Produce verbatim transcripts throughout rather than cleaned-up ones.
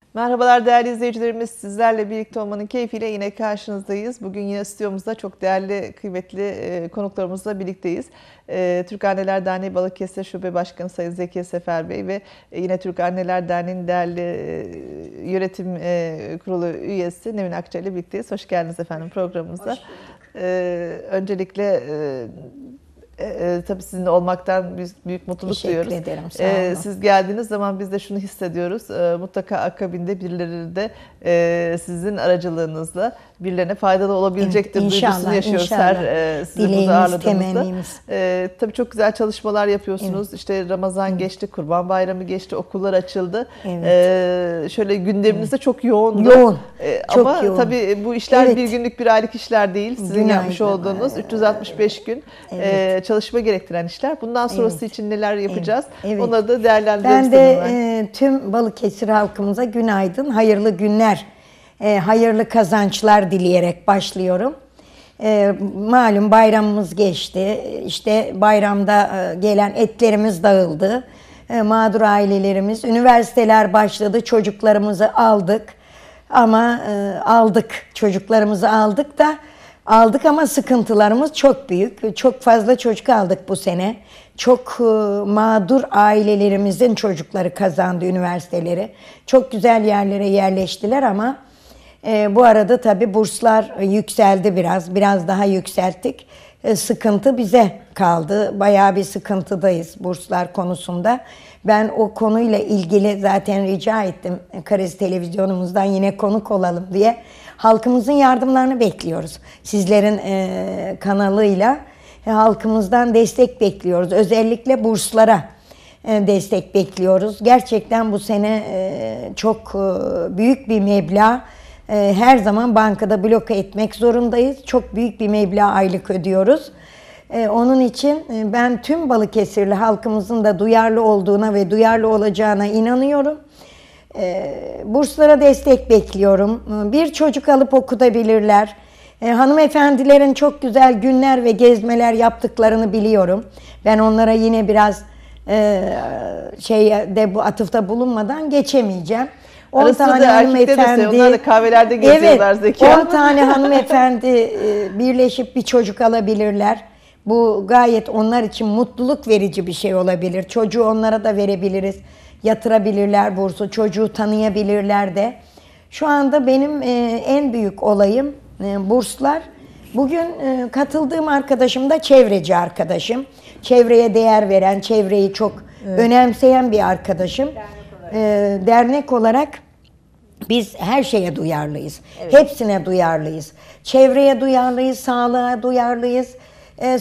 Merhabalar değerli izleyicilerimiz. Sizlerle birlikte olmanın keyfiyle yine karşınızdayız. Bugün yine stüdyomuzda çok değerli, kıymetli konuklarımızla birlikteyiz. Türk Anneler Derneği Balıkesir Şube Başkanı Sayın Zeki Sefer Bey ve yine Türk Anneler Derneği'nin değerli yönetim kurulu üyesi Nevin Akça ile birlikteyiz. Hoş geldiniz efendim programımıza. Öncelikle Ee, tabii sizinle olmaktan biz büyük mutluluk Teşekkür duyuyoruz. ederim. Sağ olun. Ee, siz geldiğiniz zaman biz de şunu hissediyoruz. Ee, mutlaka akabinde birileri de e, sizin aracılığınızla birilerine faydalı olabilecektir. Evet, duygusunu inşallah, yaşıyoruz inşallah. her e, sizi Dileğimiz, burada ağırladığımızda. temennimiz. Ee, tabii çok güzel çalışmalar yapıyorsunuz. Evet. İşte Ramazan evet. geçti, Kurban Bayramı geçti, okullar açıldı. Evet. Ee, şöyle gündeminizde evet. çok yoğundu. Yoğun. Ee, çok ama yoğun. tabii bu işler evet. bir günlük bir aylık işler değil. Sizin Günaydın. yapmış olduğunuz üç yüz altmış beş gün evet. e, çalışma gerektiren işler. Bundan sonrası evet. için neler yapacağız? Evet. Evet. Onları da değerlendirelim. Ben de e, tüm Balıkesir halkımıza günaydın, hayırlı günler, e, hayırlı kazançlar dileyerek başlıyorum. E, malum bayramımız geçti. İşte bayramda e, gelen etlerimiz dağıldı. E, mağdur ailelerimiz, üniversiteler başladı. Çocuklarımızı aldık. Ama e, aldık. Çocuklarımızı aldık da aldık ama sıkıntılarımız çok büyük. Çok fazla çocuk aldık bu sene. Çok e, mağdur ailelerimizin çocukları kazandı üniversiteleri. Çok güzel yerlere yerleştiler ama e, bu arada tabii burslar yükseldi biraz. Biraz daha yükselttik. E, sıkıntı bize kaldı. Bayağı bir sıkıntıdayız burslar konusunda. Ben o konuyla ilgili zaten rica ettim. Karesi televizyonumuzdan yine konuk olalım diye. Halkımızın yardımlarını bekliyoruz. Sizlerin e, kanalıyla e, halkımızdan destek bekliyoruz. Özellikle burslara e, destek bekliyoruz. Gerçekten bu sene e, çok e, büyük bir meblağ. E, her zaman bankada bloke etmek zorundayız. Çok büyük bir meblağ aylık ödüyoruz. E, onun için e, ben tüm Balıkesirli halkımızın da duyarlı olduğuna ve duyarlı olacağına inanıyorum. E, burslara destek bekliyorum. Bir çocuk alıp okutabilirler. E, hanımefendilerin çok güzel günler ve gezmeler yaptıklarını biliyorum. Ben onlara yine biraz e, şeyde bu atıfta bulunmadan geçemeyeceğim. on tane hanımefendi, onlar da kahvelerde geziyorlar evet, Zeki. on tane hanımefendi e, birleşip bir çocuk alabilirler. Bu gayet onlar için mutluluk verici bir şey olabilir. Çocuğu onlara da verebiliriz. Yatırabilirler bursu, çocuğu tanıyabilirler de. Şu anda benim e, en büyük olayım e, burslar. Bugün e, katıldığım arkadaşım da çevreci arkadaşım. Çevreye değer veren, çevreyi çok evet. önemseyen bir arkadaşım. Dernek olarak, e, dernek olarak biz her şeye duyarlıyız. Evet. Hepsine duyarlıyız. Çevreye duyarlıyız, sağlığa duyarlıyız. E,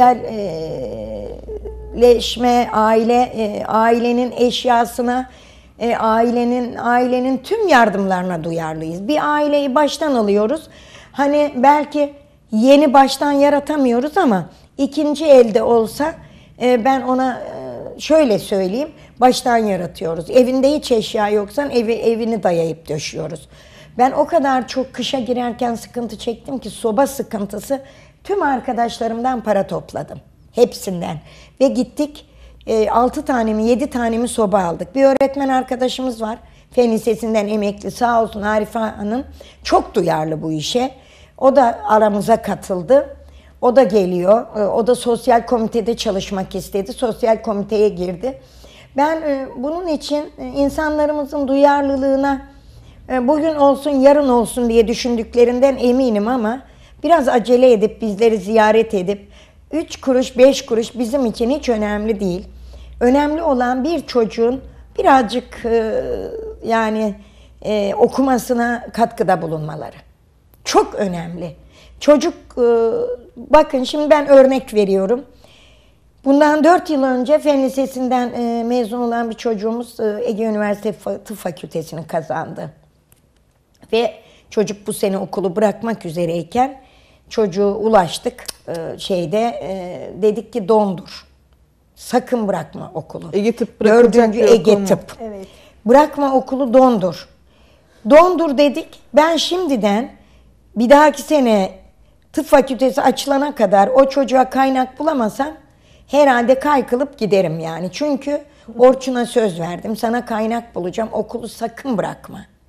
sosyalleşme, aile, e, ailenin eşyasına, e, ailenin ailenin tüm yardımlarına duyarlıyız. Bir aileyi baştan alıyoruz. Hani belki yeni baştan yaratamıyoruz ama ikinci elde olsa e, ben ona e, şöyle söyleyeyim, baştan yaratıyoruz. Evinde hiç eşya yoksan evi evini dayayıp döşüyoruz. Ben o kadar çok kışa girerken sıkıntı çektim ki soba sıkıntısı. Tüm arkadaşlarımdan para topladım. Hepsinden. Ve gittik e, altı tane mi yedi tane mi soba aldık. Bir öğretmen arkadaşımız var. Fen Lisesi'nden emekli sağ olsun Arife Hanım. Çok duyarlı bu işe. O da aramıza katıldı. O da geliyor. E, o da sosyal komitede çalışmak istedi. Sosyal komiteye girdi. Ben e, bunun için e, insanlarımızın duyarlılığına e, bugün olsun yarın olsun diye düşündüklerinden eminim ama biraz acele edip bizleri ziyaret edip üç kuruş beş kuruş bizim için hiç önemli değil. Önemli olan bir çocuğun birazcık e, yani e, okumasına katkıda bulunmaları. Çok önemli. Çocuk e, bakın şimdi ben örnek veriyorum. Bundan dört yıl önce Fen Lisesi'nden e, mezun olan bir çocuğumuz e, Ege Üniversitesi Tıp Fakültesini kazandı. Ve çocuk bu sene okulu bırakmak üzereyken çocuğu ulaştık e, şeyde e, dedik ki dondur. Sakın bırakma okulu. Ege Tıp Dördüncü Ege Tıp. Evet. Bırakma okulu dondur. Dondur dedik. Ben şimdiden bir dahaki sene tıp fakültesi açılana kadar o çocuğa kaynak bulamasam herhalde kaykılıp giderim yani. Çünkü Orçun'a söz verdim. Sana kaynak bulacağım. Okulu sakın bırakma.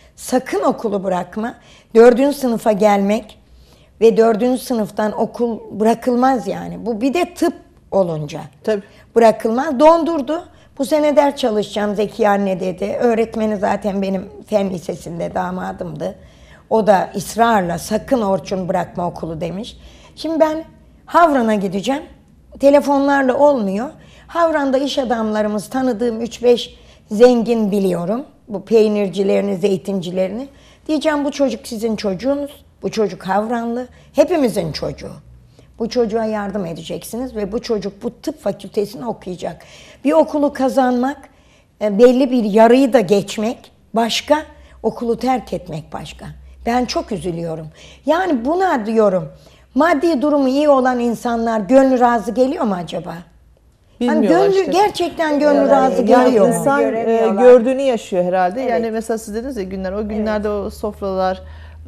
Sakın okulu bırakma. Dördüncü sınıfa gelmek ve dördüncü sınıftan okul bırakılmaz yani. Bu bir de tıp olunca. Tabii. Bırakılmaz. Dondurdu. Bu sene ders çalışacağım Zeki anne dedi. Öğretmeni zaten benim fen lisesinde damadımdı. O da ısrarla sakın Orçun bırakma okulu demiş. Şimdi ben Havran'a gideceğim. Telefonlarla olmuyor. Havran'da iş adamlarımız, tanıdığım üç beş zengin biliyorum. Bu peynircilerini, zeytincilerini. Diyeceğim bu çocuk sizin çocuğunuz. Bu çocuk Havranlı. Hepimizin çocuğu. Bu çocuğa yardım edeceksiniz ve bu çocuk bu tıp fakültesini okuyacak. Bir okulu kazanmak, belli bir yarıyı da geçmek başka, okulu terk etmek başka. Ben çok üzülüyorum. Yani buna diyorum, maddi durumu iyi olan insanlar gönlü razı geliyor mu acaba? Hani gönlü, işte. gerçekten gönlü Yani razı geliyor mu? İnsan e, gördüğünü yaşıyor herhalde. Evet. Yani mesela siz dediniz ya günler, o günlerde evet. O sofralar,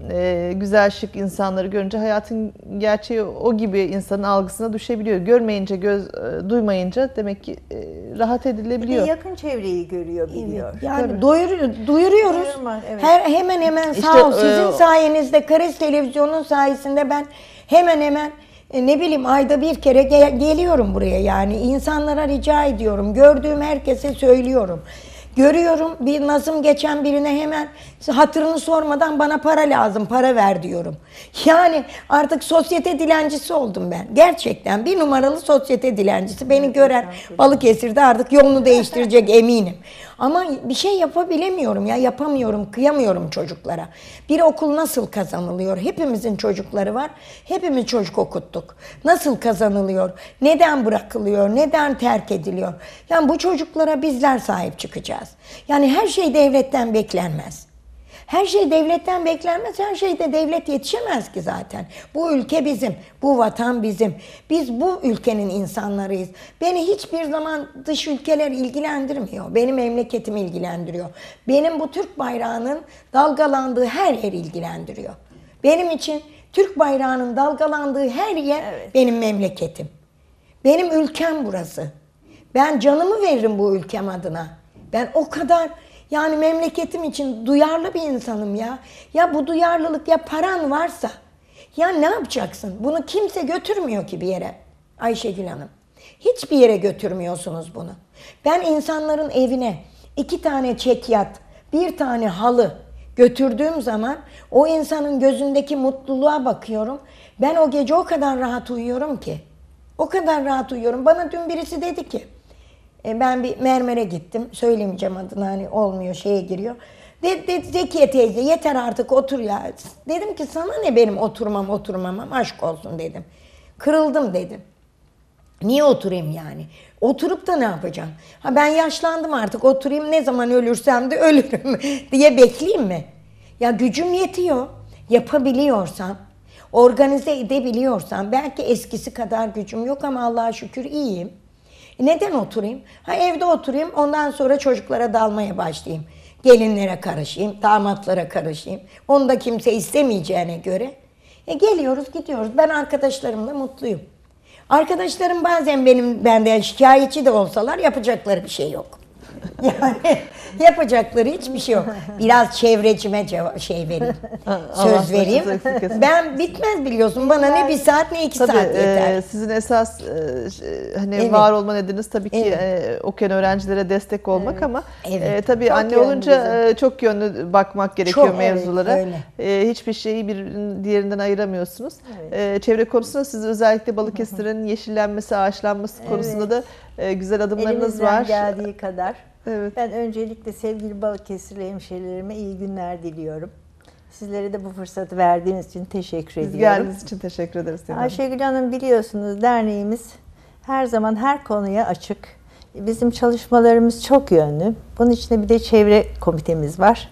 e, güzel şık insanları görünce hayatın gerçeği o gibi insanın algısına düşebiliyor. Görmeyince, göz e, duymayınca demek ki e, rahat edilebiliyor. Bir de yakın çevreyi görüyor, biliyor. Yani doyur, duyuruyoruz. Duyurma, evet. Her, hemen hemen İşte, sağ ol. Sizin e, sayenizde, Kares Televizyonu'nun sayesinde ben hemen hemen e, ne bileyim ayda bir kere gel- geliyorum buraya yani. İnsanlara rica ediyorum. Gördüğüm herkese söylüyorum. Görüyorum bir nazım geçen birine hemen hatırını sormadan bana para lazım, para ver diyorum. Yani artık sosyete dilencisi oldum ben. Gerçekten bir numaralı sosyete dilencisi. Beni gören Balıkesir'de artık yolunu değiştirecek eminim. Ama bir şey yapabilemiyorum ya, yapamıyorum, kıyamıyorum çocuklara. Bir okul nasıl kazanılıyor? Hepimizin çocukları var, hepimiz çocuk okuttuk. Nasıl kazanılıyor? Neden bırakılıyor? Neden terk ediliyor? Yani bu çocuklara bizler sahip çıkacağız. Yani her şey devletten beklenmez. Her şey devletten beklenmez, her şeyde devlet yetişemez ki zaten. Bu ülke bizim, bu vatan bizim. Biz bu ülkenin insanlarıyız. Beni hiçbir zaman dış ülkeler ilgilendirmiyor. Benim memleketim ilgilendiriyor. Benim bu Türk bayrağının dalgalandığı her yer ilgilendiriyor. Benim için Türk bayrağının dalgalandığı her yer evet. Benim memleketim. Benim ülkem burası. Ben canımı veririm bu ülkem adına. Ben o kadar... Yani memleketim için duyarlı bir insanım ya. Ya bu duyarlılık, ya paran varsa ya ne yapacaksın? Bunu kimse götürmüyor ki bir yere Ayşegül Hanım. Hiçbir yere götürmüyorsunuz bunu. Ben insanların evine iki tane çekyat, bir tane halı götürdüğüm zaman o insanın gözündeki mutluluğa bakıyorum. Ben o gece o kadar rahat uyuyorum ki. O kadar rahat uyuyorum. Bana dün birisi dedi ki, ben bir mermere gittim. Söylemeyeceğim adını, hani olmuyor, şeye giriyor. Dedi, dedi Zekiye teyze yeter artık otur ya. Dedim ki sana ne benim oturmam oturmamam, aşk olsun dedim. Kırıldım dedim. Niye oturayım yani? Oturup da ne yapacağım? Ha ben yaşlandım artık, oturayım, ne zaman ölürsem de ölürüm diye bekleyeyim mi? Ya gücüm yetiyor. Yapabiliyorsam, organize edebiliyorsam, belki eskisi kadar gücüm yok ama Allah'a şükür iyiyim. Neden oturayım? Ha evde oturayım, ondan sonra çocuklara dalmaya başlayayım. Gelinlere karışayım, damatlara karışayım. Onu da kimse istemeyeceğine göre. E geliyoruz, gidiyoruz. Ben arkadaşlarımla mutluyum. Arkadaşlarım bazen benim benden şikayetçi de olsalar yapacakları bir şey yok. Yani yapacakları hiçbir şey yok. Biraz çevrecime cevap, şey vereyim, söz vereyim. Ben bitmez biliyorsun. Bana ne bir saat ne iki tabii, saat yeter. E, sizin esas e, hani Evet. var olma nedeniniz tabii ki Evet. e, okuyan öğrencilere destek olmak evet. Ama Evet. e, tabii Çok anne yönlü olunca e, çok yönlü bakmak gerekiyor Çok, mevzulara. evet, e, hiçbir şeyi bir diğerinden ayıramıyorsunuz. Evet. E, çevre konusunda siz özellikle Balıkesir'in yeşillenmesi, ağaçlanması evet. konusunda da e, güzel adımlarınız Elimizden var. geldiği kadar. Evet. Ben öncelikle sevgili Balıkesirli hemşehrilerime iyi günler diliyorum. Sizlere de bu fırsatı verdiğiniz için teşekkür Biz ediyorum. geldiğiniz için teşekkür ederiz. Ayşegül Hanım, biliyorsunuz derneğimiz her zaman her konuya açık. Bizim çalışmalarımız çok yönlü. Bunun içinde bir de çevre komitemiz var.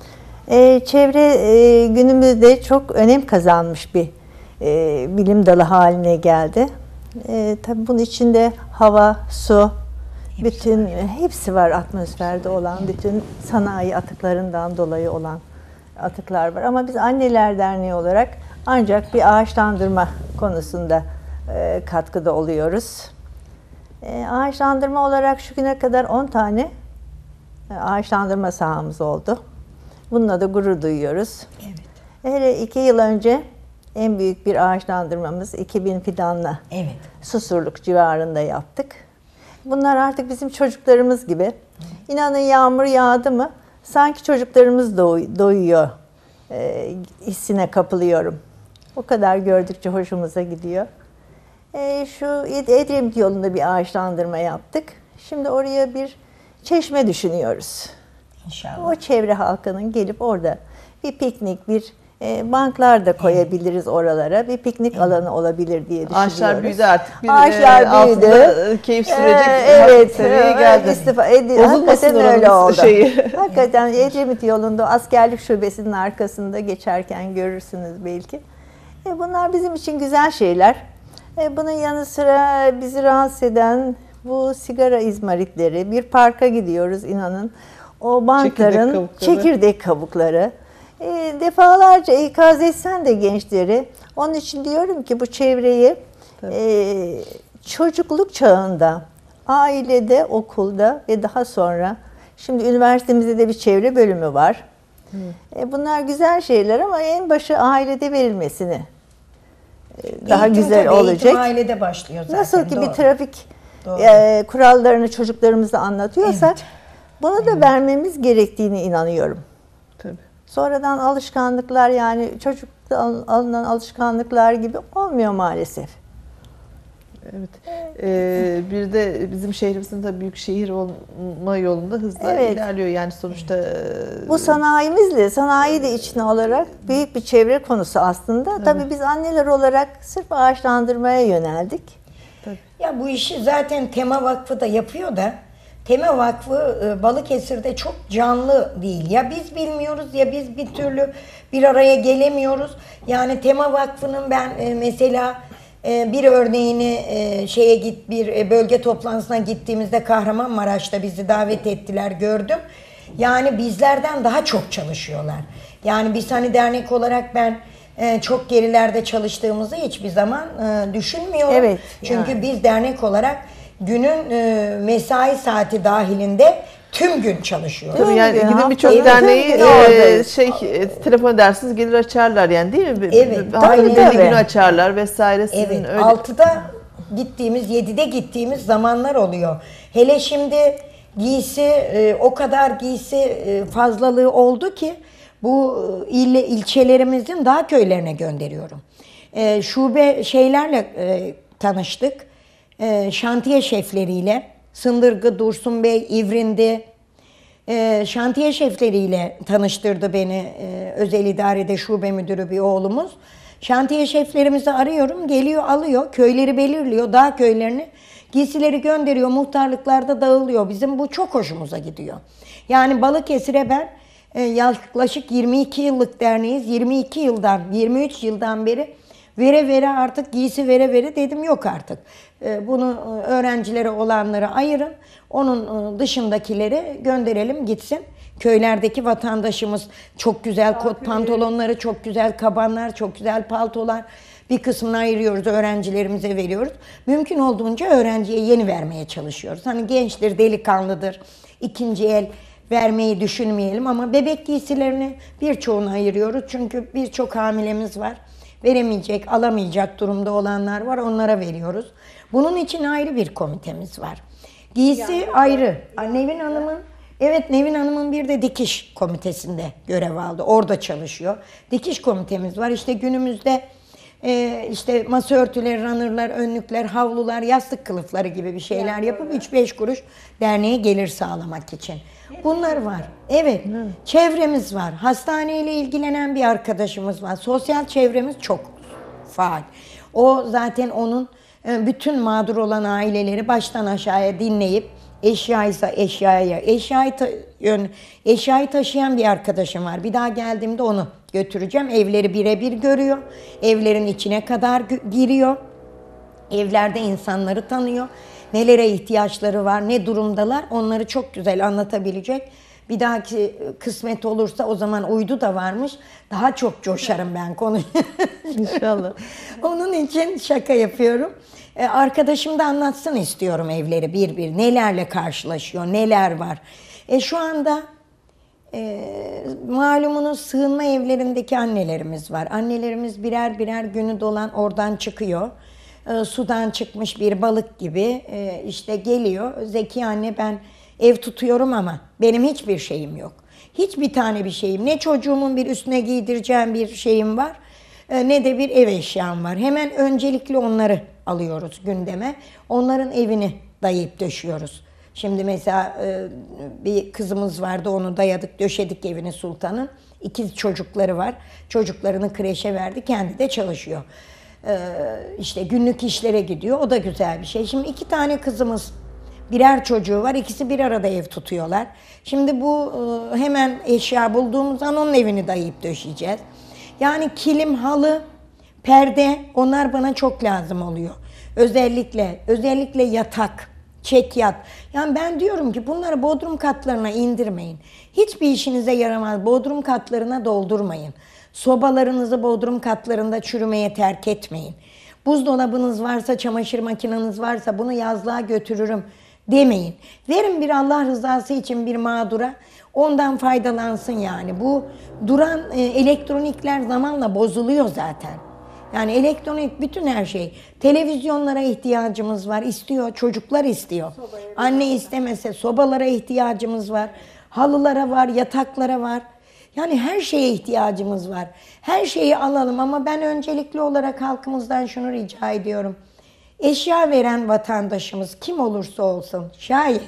Ee, çevre e, günümüzde çok önem kazanmış bir e, bilim dalı haline geldi. E, tabii bunun içinde hava, su, hepsi bütün var. hepsi var atmosferde olan, bütün sanayi atıklarından dolayı olan atıklar var. Ama biz Anneler Derneği olarak ancak bir ağaçlandırma konusunda e, katkıda oluyoruz. E, ağaçlandırma olarak şu güne kadar on tane e, ağaçlandırma sahamız oldu. Bununla da gurur duyuyoruz. Evet. Hele iki yıl önce en büyük bir ağaçlandırmamız iki bin fidanla Evet. Susurluk civarında yaptık. Bunlar artık bizim çocuklarımız gibi. İnanın yağmur yağdı mı sanki çocuklarımız doy- doyuyor e, hissine kapılıyorum. O kadar gördükçe hoşumuza gidiyor. E, şu Ed- Edremit yolunda bir ağaçlandırma yaptık. Şimdi oraya bir çeşme düşünüyoruz. İnşallah. O çevre halkının gelip orada bir piknik, bir e, banklar da koyabiliriz oralara. Bir piknik alanı olabilir diye düşünüyoruz. Ağaçlar büyüdü artık. Bir, Ağaçlar e, altında, büyüdü. e, keyif sürecek Ee, evet, evet, seviyeye evet, geldi. istifa edi- Bozulmasın hakikaten öyle oranın oldu. şeyi. Hakikaten Edremit yolunda askerlik şubesinin arkasında geçerken görürsünüz belki. E, bunlar bizim için güzel şeyler. E, bunun yanı sıra bizi rahatsız eden bu sigara izmaritleri. Bir parka gidiyoruz inanın. O bankların kabukları. çekirdek kabukları. E, defalarca ikaz etsen de gençleri. Onun için diyorum ki bu çevreyi e, çocukluk çağında, ailede, okulda ve daha sonra, şimdi üniversitemizde de bir çevre bölümü var. E, bunlar güzel şeyler ama en başı ailede verilmesini e, daha Eğitim güzel tabii, olacak. Eğitim ailede başlıyor zaten. Nasıl ki bir doğru. trafik Doğru. e, kurallarını çocuklarımıza anlatıyorsak, Evet. bunu da vermemiz gerektiğini inanıyorum. Tabii. Sonradan alışkanlıklar, yani çocukta al- alınan alışkanlıklar gibi olmuyor maalesef. Evet. Ee, bir de bizim şehrimizin de büyük şehir olma yolunda hızla Evet. ilerliyor. Yani sonuçta e, Bu sanayimizle, sanayi de içine alarak büyük bir çevre konusu aslında. Tabii, Tabii biz anneler olarak sırf ağaçlandırmaya yöneldik. Ya bu işi zaten Tema Vakfı da yapıyor da Tema Vakfı e, Balıkesir'de çok canlı değil. Ya biz bilmiyoruz ya biz bir türlü bir araya gelemiyoruz. Yani Tema Vakfı'nın ben e, mesela e, bir örneğini e, şeye git bir e, bölge toplantısına gittiğimizde Kahramanmaraş'ta bizi davet ettiler, gördüm. Yani bizlerden daha çok çalışıyorlar. Yani biz hani dernek olarak ben e, çok gerilerde çalıştığımızı hiçbir zaman e, düşünmüyorum. Evet, Çünkü yani. biz dernek olarak günün e, mesai saati dahilinde tüm gün çalışıyoruz. tabii yani Tüm gün, gidin birçok haftanın derneği tüm günü e, oradayız. şey e, telefon edersiniz gelir açarlar yani değil mi? Evet, Haftanın tabii, belli tabii. günü açarlar vesaire sizin Evet, öyle. altıda gittiğimiz, yedide gittiğimiz zamanlar oluyor. Hele şimdi giysi, e, o kadar giysi e, fazlalığı oldu ki bu e, il, ilçelerimizin daha köylerine gönderiyorum. E, şube şeylerle e, tanıştık. E, şantiye şefleriyle, Sındırgı, Dursun Bey, İvrindi, e, şantiye şefleriyle tanıştırdı beni e, özel idarede şube müdürü bir oğlumuz. Şantiye şeflerimizi arıyorum, geliyor alıyor, köyleri belirliyor, dağ köylerini, giysileri gönderiyor, muhtarlıklarda dağılıyor. Bizim bu çok hoşumuza gidiyor. Yani Balıkesir'e ben e, yaklaşık yirmi iki yıllık derneğiz, yirmi iki yıldan, yirmi üç yıldan beri vere vere artık giysi vere vere dedim yok artık. E, bunu e, öğrencilere olanları ayırın, onun e, dışındakileri gönderelim gitsin. Köylerdeki vatandaşımız çok güzel kot pantolonları, çok güzel kabanlar, çok güzel paltolar. Bir kısmını ayırıyoruz, öğrencilerimize veriyoruz. Mümkün olduğunca öğrenciye yeni vermeye çalışıyoruz. Hani gençtir, delikanlıdır, ikinci el vermeyi düşünmeyelim ama bebek giysilerini birçoğunu ayırıyoruz. Çünkü birçok hamilemiz var. Veremeyecek, alamayacak durumda olanlar var, onlara veriyoruz. Bunun için ayrı bir komitemiz var. Giysi ayrı. Nevin Hanım'ın Evet, Nevin Hanım'ın bir de dikiş komitesinde görev aldı. Orada çalışıyor. Dikiş komitemiz var. İşte günümüzde e, işte masa örtüleri, runnerlar, önlükler, havlular, yastık kılıfları gibi bir şeyler yapıp üç beş kuruş derneğe gelir sağlamak için. Bunlar var. Evet. Çevremiz var. Hastaneyle ilgilenen bir arkadaşımız var. Sosyal çevremiz çok faal. O zaten onun e, bütün mağdur olan aileleri baştan aşağıya dinleyip eşyaysa eşyaya, eşyayı, ta, yön, eşyayı taşıyan bir arkadaşım var. Bir daha geldiğimde onu götüreceğim. Evleri birebir görüyor. Evlerin içine kadar giriyor. Evlerde insanları tanıyor. Nelere ihtiyaçları var, ne durumdalar onları çok güzel anlatabilecek. Bir dahaki kısmet olursa o zaman uydu da varmış. Daha çok coşarım ben konuyu. İnşallah. Onun için şaka yapıyorum. Ee, arkadaşım da anlatsın istiyorum evleri bir bir. Nelerle karşılaşıyor, neler var. E şu anda E, malumunuz sığınma evlerindeki annelerimiz var. Annelerimiz birer birer günü dolan oradan çıkıyor. E, sudan çıkmış bir balık gibi e, işte geliyor. Zeki anne, ben ev tutuyorum ama benim hiçbir şeyim yok. Hiçbir tane bir şeyim. Ne çocuğumun bir üstüne giydireceğim bir şeyim var, e, ne de bir ev eşyam var. Hemen öncelikle onları alıyoruz gündeme. Onların evini dayayıp döşüyoruz. Şimdi mesela e, bir kızımız vardı, onu dayadık, döşedik evini Sultan'ın. İkiz çocukları var. Çocuklarını kreşe verdi, kendi de çalışıyor. E, işte günlük işlere gidiyor, o da güzel bir şey. Şimdi iki tane kızımız, birer çocuğu var, ikisi bir arada ev tutuyorlar. Şimdi bu e, hemen eşya bulduğumuz an onun evini dayayıp döşeyeceğiz. Yani kilim, halı, perde, onlar bana çok lazım oluyor. Özellikle, özellikle yatak, çekyat. Yani ben diyorum ki bunları bodrum katlarına indirmeyin. Hiçbir işinize yaramaz. Bodrum katlarına doldurmayın. Sobalarınızı bodrum katlarında çürümeye terk etmeyin. Buzdolabınız varsa, çamaşır makineniz varsa bunu yazlığa götürürüm demeyin. Verin bir Allah rızası için bir mağdura, ondan faydalansın yani. Bu duran e, elektronikler zamanla bozuluyor zaten. Yani elektronik bütün her şey. Televizyonlara ihtiyacımız var. İstiyor, çocuklar istiyor. Anne istemese sobalara ihtiyacımız var. Halılara var, yataklara var. Yani her şeye ihtiyacımız var. Her şeyi alalım ama ben öncelikli olarak halkımızdan şunu rica ediyorum. Eşya veren vatandaşımız kim olursa olsun, şayet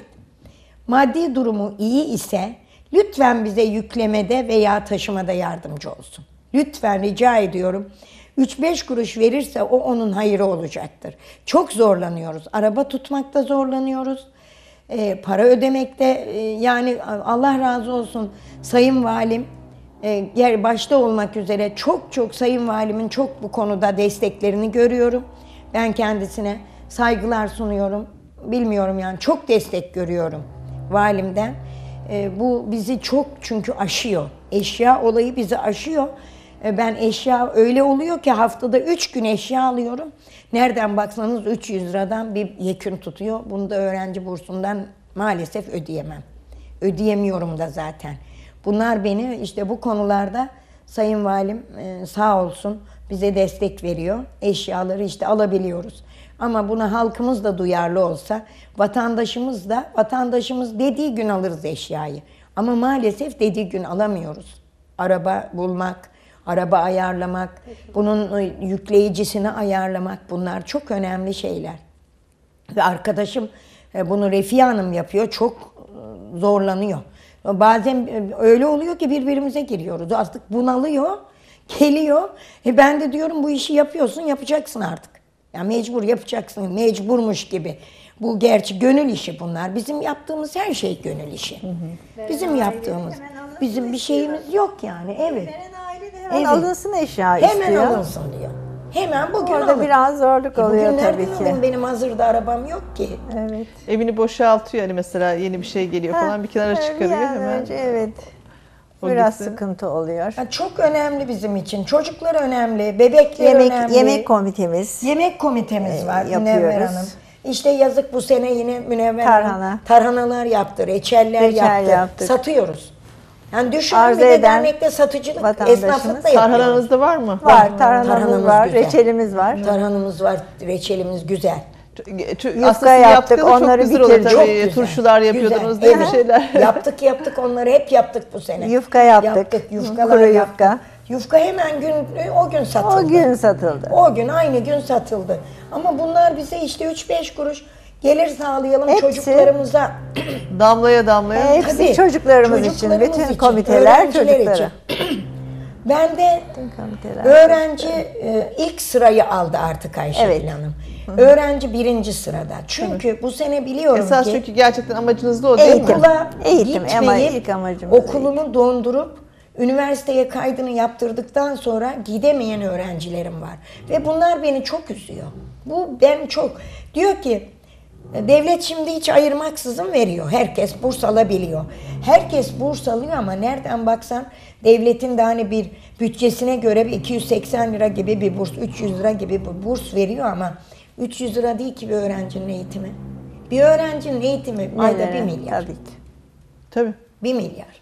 maddi durumu iyi ise lütfen bize yüklemede veya taşımada yardımcı olsun. Lütfen rica ediyorum. üç beş kuruş verirse o onun hayrı olacaktır. Çok zorlanıyoruz. Araba tutmakta zorlanıyoruz. E, para ödemekte e, yani Allah razı olsun Sayın Valim e, yer başta olmak üzere çok çok Sayın Valimin çok bu konuda desteklerini görüyorum. Ben kendisine saygılar sunuyorum. Bilmiyorum yani çok destek görüyorum valimden. E, bu bizi çok çünkü aşıyor. Eşya olayı bizi aşıyor. E, ben eşya öyle oluyor ki haftada üç gün eşya alıyorum. Nereden baksanız üç yüz liradan bir yekün tutuyor. Bunu da öğrenci bursundan maalesef ödeyemem. Ödeyemiyorum da zaten. Bunlar beni işte bu konularda Sayın Valim e, sağ olsun bize destek veriyor. Eşyaları işte alabiliyoruz. Ama buna halkımız da duyarlı olsa, vatandaşımız da, vatandaşımız dediği gün alırız eşyayı. Ama maalesef dediği gün alamıyoruz. Araba bulmak, araba ayarlamak, bunun yükleyicisini ayarlamak, bunlar çok önemli şeyler. Ve arkadaşım bunu Refiye Hanım yapıyor, çok zorlanıyor. Bazen öyle oluyor ki birbirimize giriyoruz. Artık bunalıyor, geliyor. E ben de diyorum bu işi yapıyorsun, yapacaksın artık. Ya mecbur yapacaksın, mecburmuş gibi. Bu gerçi gönül işi bunlar. Bizim yaptığımız her şey gönül işi. Hı hı. Bizim yaptığımız, bizim bir şeyimiz yok yani. Evet. Hemen evet. Alınsın eşya Hemen istiyor. Hemen alınsın diyor. Hemen bugün Orada alın. biraz zorluk e oluyor bugün tabii ki. Alayım? Benim hazırda arabam yok ki. Evet. Evini boşaltıyor yani mesela yeni bir şey geliyor falan bir kenara çıkarıyor yani hemen. Önce, evet. O Biraz gitti. sıkıntı oluyor. Ya çok önemli bizim için. Çocuklar önemli, bebekler Yemek, önemli. yemek komitemiz. Yemek komitemiz e, var yapıyoruz. Münevver Hanım. İşte yazık bu sene yine Münevver Tarhana. Hanım tarhanalar yaptı, reçeller Reçel yaptı. yaptık. Satıyoruz. Yani düşünün Arzu bir de eden dernekte satıcılık, vatandaşımız. esnaflık da yapıyoruz. Tarhananızda var mı? Var, tarhanamız Tarhanamız var, güzel. reçelimiz var. Tarhanamız var, reçelimiz güzel. Yufka Yufka yaptık, yaptık, çok onları güzel olur bitirdik. tabii. Çok güzel. Turşular yapıyordunuz Güzel. değil mi Evet. şeyler? Yaptık yaptık onları hep yaptık bu sene. Yufka yaptık. Yaptık, yufkalar Kuru yaptık. yufka. Yufka hemen gün o gün satıldı. O gün satıldı. O gün aynı gün satıldı. Ama bunlar bize işte üç beş kuruş gelir sağlayalım Hepsi- çocuklarımıza. Damlaya damlaya. Hepsi Tabii, çocuklarımız için, çocuklarımız bütün için, komiteler öğrenciler çocuklara. için. Ben de Bütün komiteler. öğrenci e, ilk sırayı aldı artık Ayşegül Evet. Hanım. Öğrenci birinci sırada. Çünkü bu sene biliyorum Esas ki çünkü gerçekten amacınız da o değil mi? okula Eğitim ama gitmeyip ilk amacımız okulunu dondurup üniversiteye kaydını yaptırdıktan sonra gidemeyen öğrencilerim var. Ve bunlar beni çok üzüyor. Bu ben çok. Diyor ki devlet şimdi hiç ayırmaksızın veriyor. Herkes burs alabiliyor. Herkes burs alıyor ama nereden baksan devletin de hani bir bütçesine göre bir iki yüz seksen lira gibi bir burs, üç yüz lira gibi bir burs veriyor ama üç yüz lira değil ki bir öğrencinin eğitimi. Bir öğrencinin eğitimi ayda bir milyar. Tabii ki. Tabii. Bir milyar.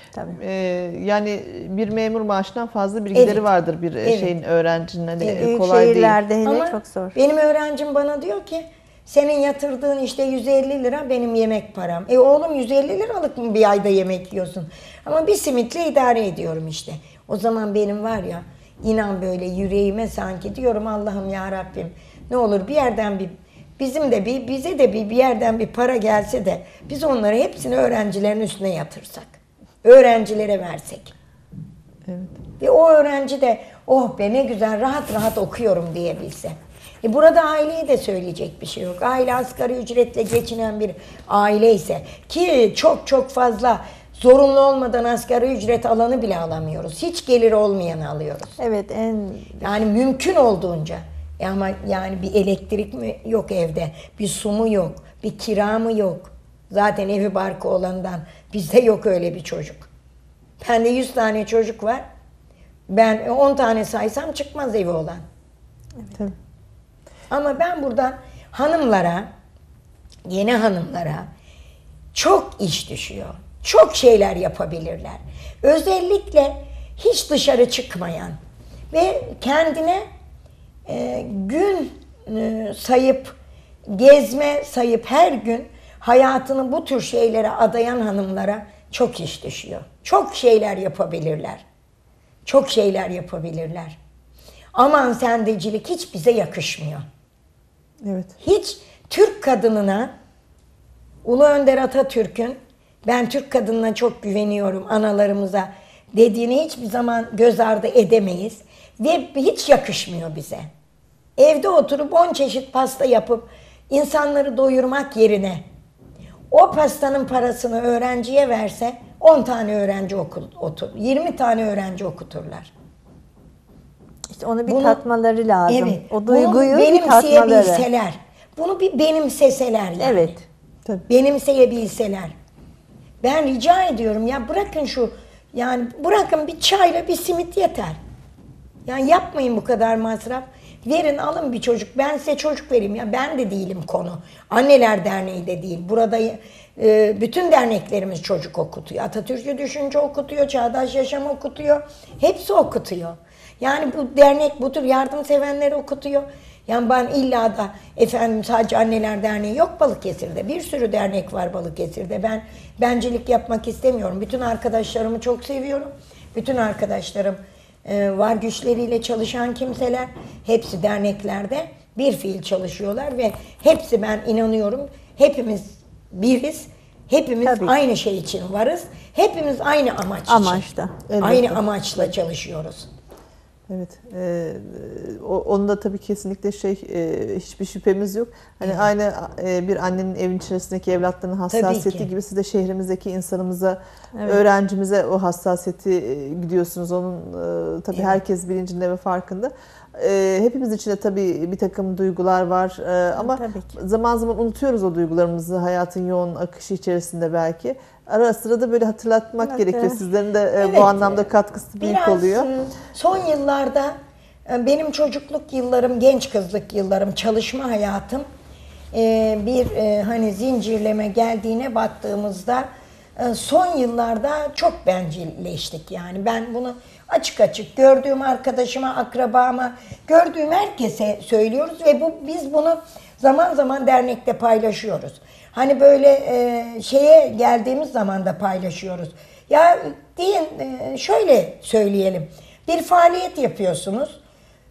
Tabii. Ee, yani bir memur maaşından fazla bir gideri Evet. vardır bir Evet. şeyin, öğrencinin. Hani Evet. Büyük kolay değil. şehirlerde hele Ama çok zor. benim öğrencim bana diyor ki senin yatırdığın işte yüz elli lira benim yemek param. E oğlum yüz elli liralık mı bir ayda yemek yiyorsun? Ama bir simitle idare ediyorum işte. O zaman benim var ya inan böyle yüreğime sanki diyorum Allah'ım ya Rabbim ne olur bir yerden bir bizim de bir bize de bir bir yerden bir para gelse de biz onları hepsini öğrencilerin üstüne yatırsak. Öğrencilere versek. Evet. Ve o öğrenci de oh be ne güzel rahat rahat okuyorum diyebilse. E burada aileye de söyleyecek bir şey yok. Aile asgari ücretle geçinen bir aile ise ki çok çok fazla zorunlu olmadan asgari ücret alanı bile alamıyoruz. Hiç gelir olmayanı alıyoruz. Evet, en Yani mümkün olduğunca. E ama yani bir elektrik mi yok evde, bir su mu yok, bir kira mı yok. Zaten evi barkı olandan bizde yok öyle bir çocuk. Bende yüz tane çocuk var. Ben on tane saysam çıkmaz evi olan. Tabii. Ama ben buradan hanımlara, yeni hanımlara çok iş düşüyor. Çok şeyler yapabilirler. Özellikle hiç dışarı çıkmayan ve kendine e, gün e, sayıp, gezme sayıp her gün hayatını bu tür şeylere adayan hanımlara çok iş düşüyor. Çok şeyler yapabilirler. Çok şeyler yapabilirler. Aman sendecilik hiç bize yakışmıyor. Evet. Hiç Türk kadınına, Ulu Önder Atatürk'ün ben Türk kadınına çok güveniyorum analarımıza dediğini hiçbir zaman göz ardı edemeyiz. Ve hiç yakışmıyor bize. Evde oturup on çeşit pasta yapıp insanları doyurmak yerine o pastanın parasını öğrenciye verse on tane öğrenci okur, yirmi tane öğrenci okuturlar. işte onu bir Bunu- tatmaları lazım. Evet. O duyguyu bunu bir tatmaları. benimseyebilseler, bunu bir benimseseler yani. Evet. Tabii. Benimseyebilseler. Ben rica ediyorum ya bırakın şu yani bırakın bir çayla bir simit yeter. Yani yapmayın bu kadar masraf. Verin alın bir çocuk. Ben size çocuk vereyim ya. Ben de değilim konu. Anneler Derneği de değil. Burada e, bütün derneklerimiz çocuk okutuyor. Atatürk'ü düşünce okutuyor. Çağdaş yaşam okutuyor. Hepsi okutuyor. Yani bu dernek bu tür yardımsevenleri okutuyor. Yani ben illa da efendim sadece Anneler Derneği yok Balıkesir'de. Bir sürü dernek var Balıkesir'de. Ben bencilik yapmak istemiyorum. Bütün arkadaşlarımı çok seviyorum. Bütün arkadaşlarım e, var güçleriyle çalışan kimseler. Hepsi derneklerde bir fiil çalışıyorlar ve hepsi ben inanıyorum hepimiz biriz. Hepimiz Tabii. aynı şey için varız. Hepimiz aynı amaç için. Amaçta. Elbette. Aynı amaçla çalışıyoruz. Evet. Ee, o, onda tabii kesinlikle şey e, hiçbir şüphemiz yok. Hani aynı e, bir annenin evin içerisindeki evlatlarının hassasiyeti ki. gibi siz de şehrimizdeki insanımıza, Evet. öğrencimize o hassasiyeti e, gidiyorsunuz. Onun e, tabii Evet. herkes bilincinde ve farkında. E, hepimiz içinde tabii bir takım duygular var. E, ama Tabii ki. zaman zaman unutuyoruz o duygularımızı hayatın yoğun akışı içerisinde belki. Ara sıra da böyle hatırlatmak Evet, gerekiyor. evet. Sizlerin de e, Evet. bu anlamda katkısı büyük Biraz oluyor. e, son yıllarda e, benim çocukluk yıllarım, genç kızlık yıllarım, çalışma hayatım e, bir e, hani zincirleme geldiğine baktığımızda e, son yıllarda çok bencilleştik yani. Ben bunu açık açık gördüğüm arkadaşıma, akrabama, gördüğüm herkese söylüyoruz ve bu biz bunu zaman zaman dernekte paylaşıyoruz. Hani böyle e, şeye geldiğimiz zaman da paylaşıyoruz. Ya deyin e, şöyle söyleyelim. Bir faaliyet yapıyorsunuz.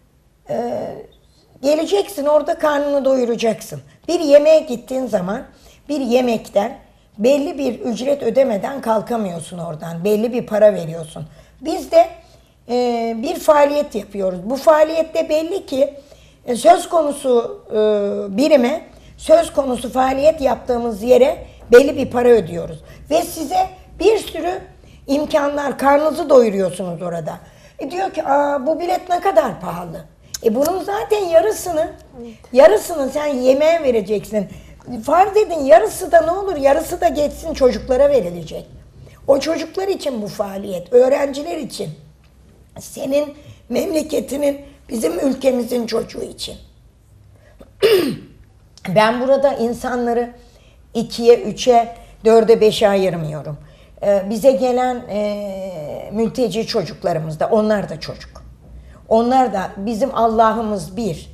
E, geleceksin orada karnını doyuracaksın. Bir yemeğe gittiğin zaman bir yemekten belli bir ücret ödemeden kalkamıyorsun oradan. Belli bir para veriyorsun. Biz de e, bir faaliyet yapıyoruz. Bu faaliyette belli ki e, söz konusu e, birime, söz konusu faaliyet yaptığımız yere belli bir para ödüyoruz. Ve size bir sürü imkanlar, karnınızı doyuruyorsunuz orada. E diyor ki aa bu bilet ne kadar pahalı. E bunun zaten yarısını, yarısını sen yemeğe vereceksin. Farz edin yarısı da ne olur, yarısı da geçsin çocuklara verilecek. O çocuklar için bu faaliyet, öğrenciler için. Senin memleketinin, bizim ülkemizin çocuğu için. Ben burada insanları ikiye, üçe, dörde, beşe ayırmıyorum. Ee, bize gelen e, mülteci çocuklarımız da, onlar da çocuk. Onlar da bizim Allah'ımız bir.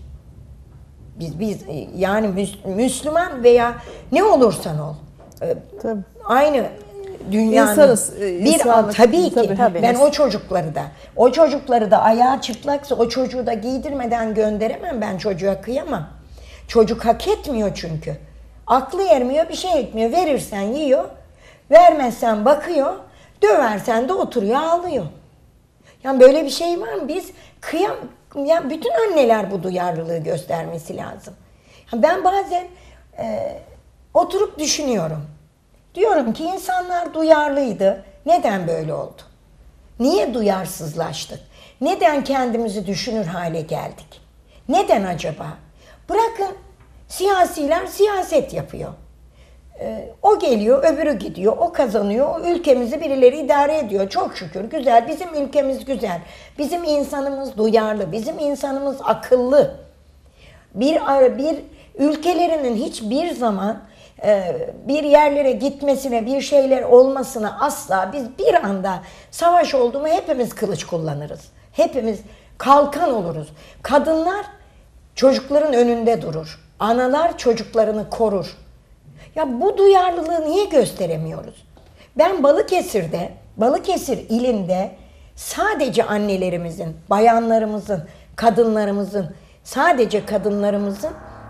Biz biz yani Müslüman veya ne olursan ol. e, Tabii. Aynı dünyanın İnsanız, e, bir insanlık- tabii ki tabii, tabii. ben o çocukları da o çocukları da ayağı çıplaksa o çocuğu da giydirmeden gönderemem, ben çocuğa kıyamam. Çocuk hak etmiyor çünkü. Aklı ermiyor, bir şey etmiyor. Verirsen yiyor, vermezsen bakıyor, döversen de oturuyor ağlıyor. Yani böyle bir şey var mı? Biz kıyam, ya bütün anneler bu duyarlılığı göstermesi lazım. Ya ben bazen e, oturup düşünüyorum. Diyorum ki insanlar duyarlıydı. Neden böyle oldu? Niye duyarsızlaştık? Neden kendimizi düşünür hale geldik? Neden acaba? Bırakın siyasiler siyaset yapıyor. Ee, o geliyor, öbürü gidiyor, o kazanıyor, o ülkemizi birileri idare ediyor. Çok şükür güzel, bizim ülkemiz güzel. Bizim insanımız duyarlı, bizim insanımız akıllı. Bir, bir ülkelerinin hiçbir zaman e, bir yerlere gitmesine, bir şeyler olmasına asla, biz bir anda savaş oldu mu hepimiz kılıç kullanırız. Hepimiz kalkan oluruz. Kadınlar çocukların önünde durur. Analar çocuklarını korur. Ya bu duyarlılığı niye gösteremiyoruz? Ben Balıkesir'de, Balıkesir ilinde sadece annelerimizin, bayanlarımızın, kadınlarımızın, sadece kadınlarımızın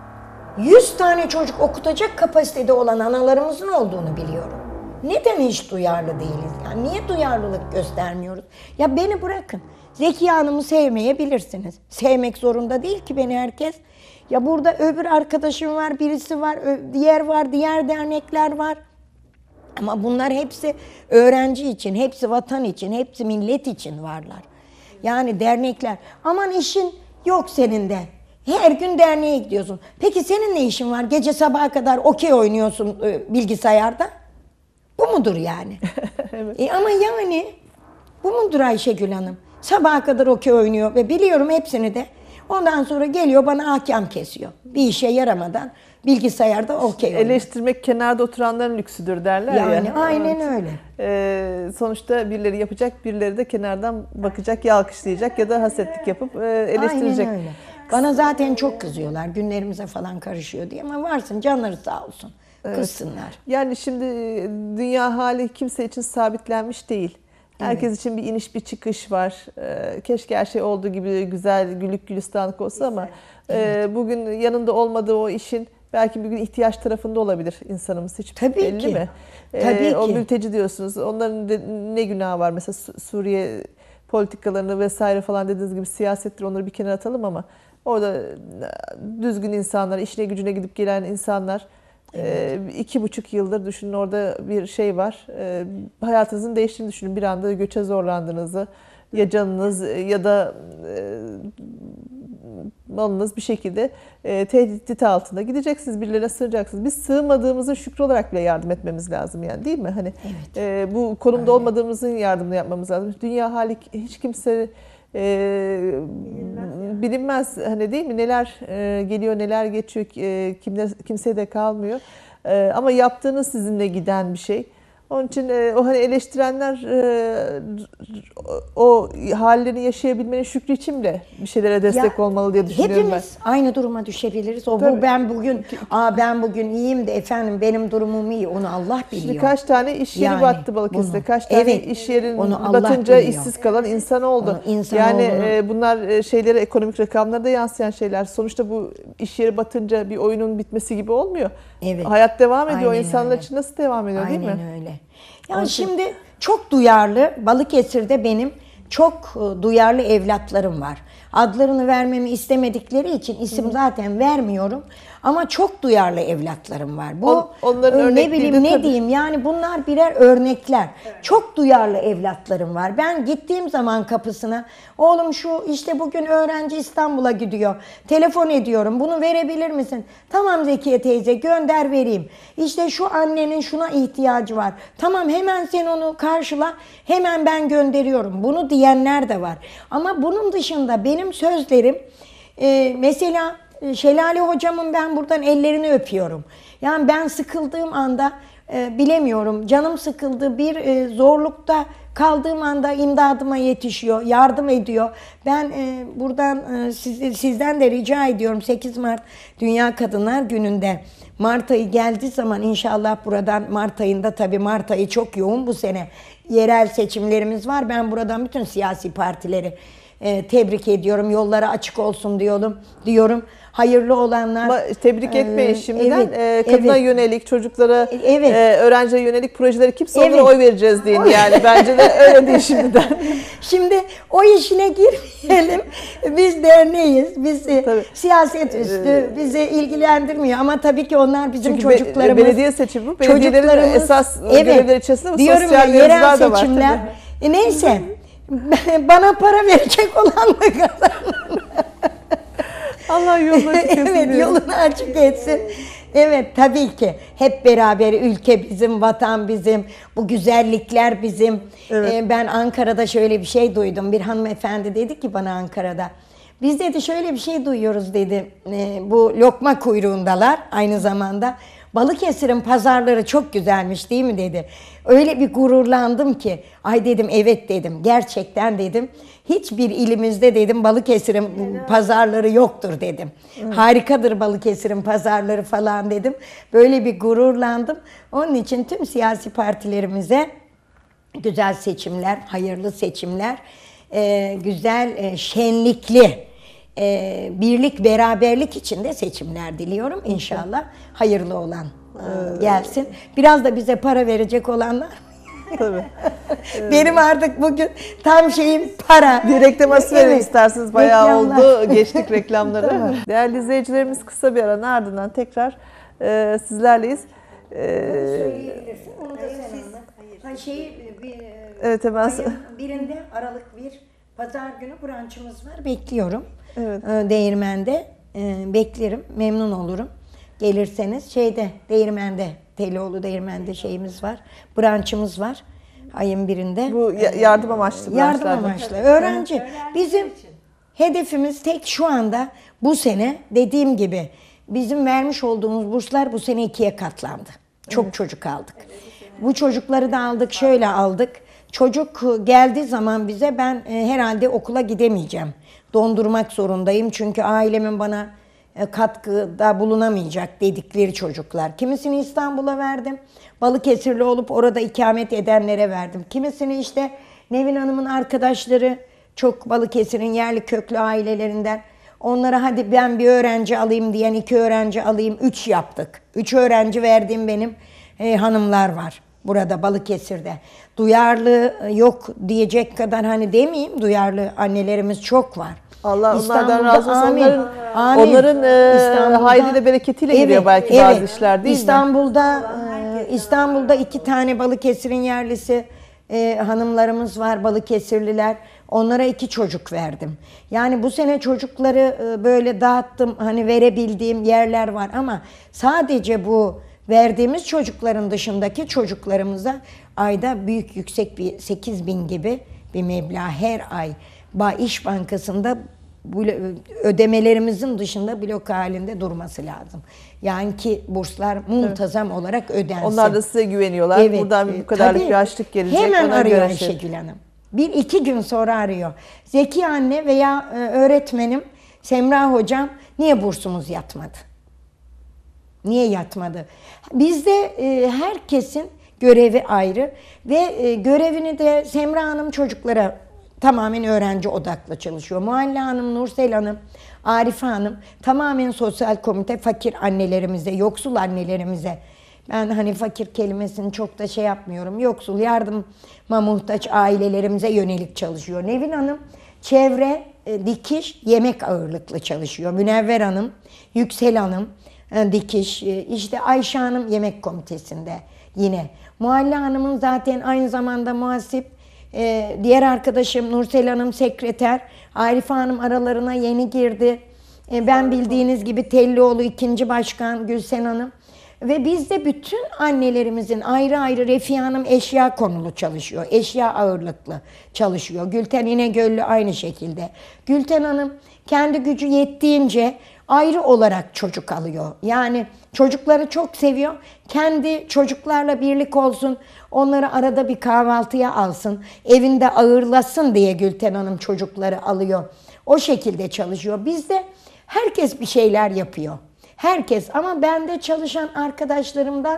yüz tane çocuk okutacak kapasitede olan analarımızın olduğunu biliyorum. Neden hiç duyarlı değiliz? Yani niye duyarlılık göstermiyoruz? Ya beni bırakın. Zekiye Hanım'ı sevmeyebilirsiniz. Sevmek zorunda değil ki beni herkes. Ya burada öbür arkadaşım var, birisi var, diğer var, diğer dernekler var. Ama bunlar hepsi öğrenci için, hepsi vatan için, hepsi millet için varlar. Yani dernekler. Aman işin yok senin de. Her gün derneğe gidiyorsun. Peki senin ne işin var? Gece sabaha kadar okey oynuyorsun bilgisayarda. Bu mudur yani? Evet. E ama yani bu mudur Ayşegül Hanım? Sabaha kadar okey oynuyor ve biliyorum hepsini de. Ondan sonra geliyor bana ahkam kesiyor. Bir işe yaramadan bilgisayarda okey oynuyor. Eleştirmek kenarda oturanların lüksüdür derler yani, ya. Yani aynen Evet. öyle. Ee, sonuçta birileri yapacak, birileri de kenardan bakacak, ya alkışlayacak ya da hasetlik yapıp e, eleştirecek. Aynen öyle. Bana zaten çok kızıyorlar. Günlerimize falan karışıyor diye, ama varsın canları sağ olsun. Evet. Kızsınlar. Yani şimdi dünya hali kimse için sabitlenmiş değil. Herkes evet. için bir iniş bir çıkış var. Keşke her şey olduğu gibi güzel, güllük gülistanlık olsa ama evet. bugün yanında olmadığı o işin belki bir gün ihtiyaç tarafında olabilir insanımız. Hiç Tabii belli ki. mi? Tabii ee, o ki. mülteci diyorsunuz. Onların de, ne günahı var? Mesela Suriye politikalarını vesaire falan dediğiniz gibi siyasettir, onları bir kenara atalım ama orada düzgün insanlar, işine gücüne gidip gelen insanlar, evet. iki buçuk yıldır düşünün orada bir şey var. Hayatınızın değiştiğini düşünün. Bir anda göçe zorlandığınızı, ya canınız ya da malınız bir şekilde tehdit altında gideceksiniz, birilerine sığınacaksınız. Biz sığınmadığımızın şükrü olarak bile yardım etmemiz lazım yani, değil mi? Hani evet. bu konumda Aynen. olmadığımızın yardımını yapmamız lazım. Dünya hali hiç kimse Ee, bilinmez hani, değil mi? Neler e, geliyor, neler geçiyor, e, kimde, kimseye de kalmıyor. E, ama yaptığınız sizinle giden bir şey. Onun için e, o hani eleştirenler e, o hallerini yaşayabilmenin şükrü için bile bir şeylere destek ya, olmalı diye düşünüyorum hepimiz ben. Hepimiz aynı duruma düşebiliriz. O bu ben bugün aa ben bugün iyiyim de efendim benim durumum iyi. Onu Allah biliyor. Şimdi kaç tane iş yeri yani, battı Balıkesir'de. Kaç tane evet, iş yerinin batınca biliyor. işsiz kalan insan oldu. Insan yani e, bunlar e, şeylere, ekonomik rakamlara da yansıyan şeyler. Sonuçta bu iş yeri batınca bir oyunun bitmesi gibi olmuyor. Evet. Hayat devam ediyor. Aynen o insanlar öyle. için nasıl devam ediyor, Aynen değil mi? Aynen öyle. Yani şimdi çok duyarlı, Balıkesir'de benim çok duyarlı evlatlarım var. Adlarını vermemi istemedikleri için isim zaten vermiyorum. Ama çok duyarlı evlatlarım var. Bu On, onların ne bileyim ne tabii. diyeyim yani bunlar birer örnekler. Evet. Çok duyarlı evlatlarım var. Ben gittiğim zaman kapısına oğlum şu işte bugün öğrenci İstanbul'a gidiyor. Telefon ediyorum. Bunu verebilir misin? Tamam Zekiye teyze gönder vereyim. İşte şu annenin şuna ihtiyacı var. Tamam hemen sen onu karşıla. Hemen ben gönderiyorum. Bunu diyenler de var. Ama bunun dışında benim sözlerim e, mesela Şelale hocamın ben buradan ellerini öpüyorum. Yani ben sıkıldığım anda e, bilemiyorum. Canım sıkıldı. Bir e, zorlukta kaldığım anda imdadıma yetişiyor, yardım ediyor. Ben e, buradan e, siz, sizden de rica ediyorum, sekiz Mart Dünya Kadınlar Günü'nde Mart ayı geldiği zaman inşallah buradan, Mart ayında, tabii Mart ayı çok yoğun bu sene. Yerel seçimlerimiz var. Ben buradan bütün siyasi partileri e, tebrik ediyorum. Yolları açık olsun diyorum. diyorum. Hayırlı olanlar. Ama tebrik etmeyin e, şimdiden. Evet, Ee, kadına evet. yönelik, çocuklara, Evet. e, öğrencilere yönelik projeleri kimse Evet. onlara oy vereceğiz deyin yani. Bence de öyle değil şimdiden. Şimdi o işine girmeyelim. Biz derneğiz. Biz e, Tabii. siyaset üstü bizi ilgilendirmiyor ama tabii ki onlar bizim Çünkü be- çocuklarımız. belediye seçimi bu. Belediyelerin çocuklarımız- esas Evet. görevleri içerisinde bu Diyorum sosyal ya, yerel mevzular da var. seçimler. tabii. E, neyse. Bana para verecek olan mı kazanır? Allah yolunu açık etsin. Evet, diyorum. yolunu açık etsin. Evet, tabii ki hep beraber, ülke bizim, vatan bizim, bu güzellikler bizim. Evet. Ee, ben Ankara'da şöyle bir şey duydum. Bir hanımefendi dedi ki bana Ankara'da, biz dedi şöyle bir şey duyuyoruz dedi. Ee, bu lokma kuyruğundalar aynı zamanda. Balıkesir'in pazarları çok güzelmiş değil mi dedi. Öyle bir gururlandım ki, ay dedim, evet dedim, gerçekten dedim. Hiçbir ilimizde dedim Balıkesir'in pazarları yoktur dedim. Harikadır Balıkesir'in pazarları falan dedim. Böyle bir gururlandım. Onun için tüm siyasi partilerimize güzel seçimler, hayırlı seçimler, e, güzel, e, şenlikli, e, birlik, beraberlik içinde seçimler diliyorum. İnşallah hayırlı olan e, gelsin. Biraz da bize para verecek olanlar. Tabii. Benim artık bugün tam şeyim para. Bir reklaması verin Evet. isterseniz. Bayağı Reklamlar. oldu. Geçtik reklamları. Değerli izleyicilerimiz, kısa bir aranın ardından tekrar e, sizlerleyiz. E, Evet, hemen- Ayın birinde Aralık bir pazar günü branşımız var. Bekliyorum. Evet. Ee, Değirmen'de e, beklerim. Memnun olurum. Gelirseniz şeyde, Değirmen'de, Telioğlu Değirmen'de şeyimiz var. Branşımız var. Ayın birinde. bu ya- yardım amaçlı Yardım branşlardan. amaçlı. Öğrenci. Bizim hedefimiz tek şu anda bu sene, dediğim gibi bizim vermiş olduğumuz burslar bu sene ikiye katlandı. Çok çocuk aldık. Bu çocukları da aldık, şöyle aldık. Çocuk geldiği zaman bize, ben e, herhalde okula gidemeyeceğim. Dondurmak zorundayım çünkü ailemin bana e, katkıda bulunamayacak dedikleri çocuklar. Kimisini İstanbul'a verdim. Balıkesirli olup orada ikamet edenlere verdim. Kimisini işte Nevin Hanım'ın arkadaşları, çok Balıkesir'in yerli köklü ailelerinden. Onlara hadi ben bir öğrenci alayım diyen iki öğrenci alayım. Üç yaptık. Üç öğrenci verdiğim benim e, hanımlar var burada Balıkesir'de. Duyarlı e, yok diyecek kadar, hani demeyeyim, duyarlı annelerimiz çok var. Allah onlardan İstanbul'da, razı olsun. amin, Onların, amin. onların e, İstanbul'da- hayrıyla bereketiyle gidiyor belki bazı işler, değil mi? İstanbul'da, e, İstanbul'da iki tane Balıkesir'in yerlisi e, hanımlarımız var, Balıkesirliler. Onlara iki çocuk verdim. Yani bu sene çocukları e, böyle dağıttım. Hani verebildiğim yerler var ama sadece bu verdiğimiz çocukların dışındaki çocuklarımıza ayda büyük, yüksek bir sekiz bin gibi bir meblağ her ay Ba- İş Bankası'nda bu ödemelerimizin dışında blok halinde durması lazım. Yani ki burslar muntazam olarak ödensin. Onlar da size güveniyorlar. Evet, Buradan e, bu kadarlık tabii. bir açlık gelecek. Hemen ona arıyor göre şey- Ayşegül Hanım. Bir iki gün sonra arıyor. Zeki anne veya e, öğretmenim Semra hocam, niye bursumuz yatmadı? Niye yatmadı? Bizde e, herkesin görevi ayrı ve e, görevini de Semra Hanım çocuklara tamamen öğrenci odaklı çalışıyor. Muhalle Hanım, Nursel Hanım, Arife Hanım tamamen sosyal komite fakir annelerimize, yoksul annelerimize. Ben hani fakir kelimesini çok da şey yapmıyorum. Yoksul, yardıma muhtaç ailelerimize yönelik çalışıyor. Nevin Hanım çevre, e, dikiş, yemek ağırlıklı çalışıyor. Münevver Hanım, Yüksel Hanım e, dikiş, e, işte Ayşe Hanım yemek komitesinde yine. Muhalle Hanım'ın zaten aynı zamanda muhasip, e, diğer arkadaşım Nursel Hanım sekreter, Arife Hanım aralarına yeni girdi. E, ben bildiğiniz gibi Tellioğlu ikinci başkan Gülsen Hanım. Ve bizde bütün annelerimizin ayrı ayrı, Refiye Hanım eşya konulu çalışıyor. Eşya ağırlıklı çalışıyor. Gülten İnegöllü aynı şekilde. Gülten Hanım kendi gücü yettiğince ayrı olarak çocuk alıyor. Yani çocukları çok seviyor. Kendi çocuklarla birlik olsun. Onları arada bir kahvaltıya alsın. Evinde ağırlasın diye Gülten Hanım çocukları alıyor. O şekilde çalışıyor. Bizde herkes bir şeyler yapıyor. Herkes, ama bende çalışan arkadaşlarımdan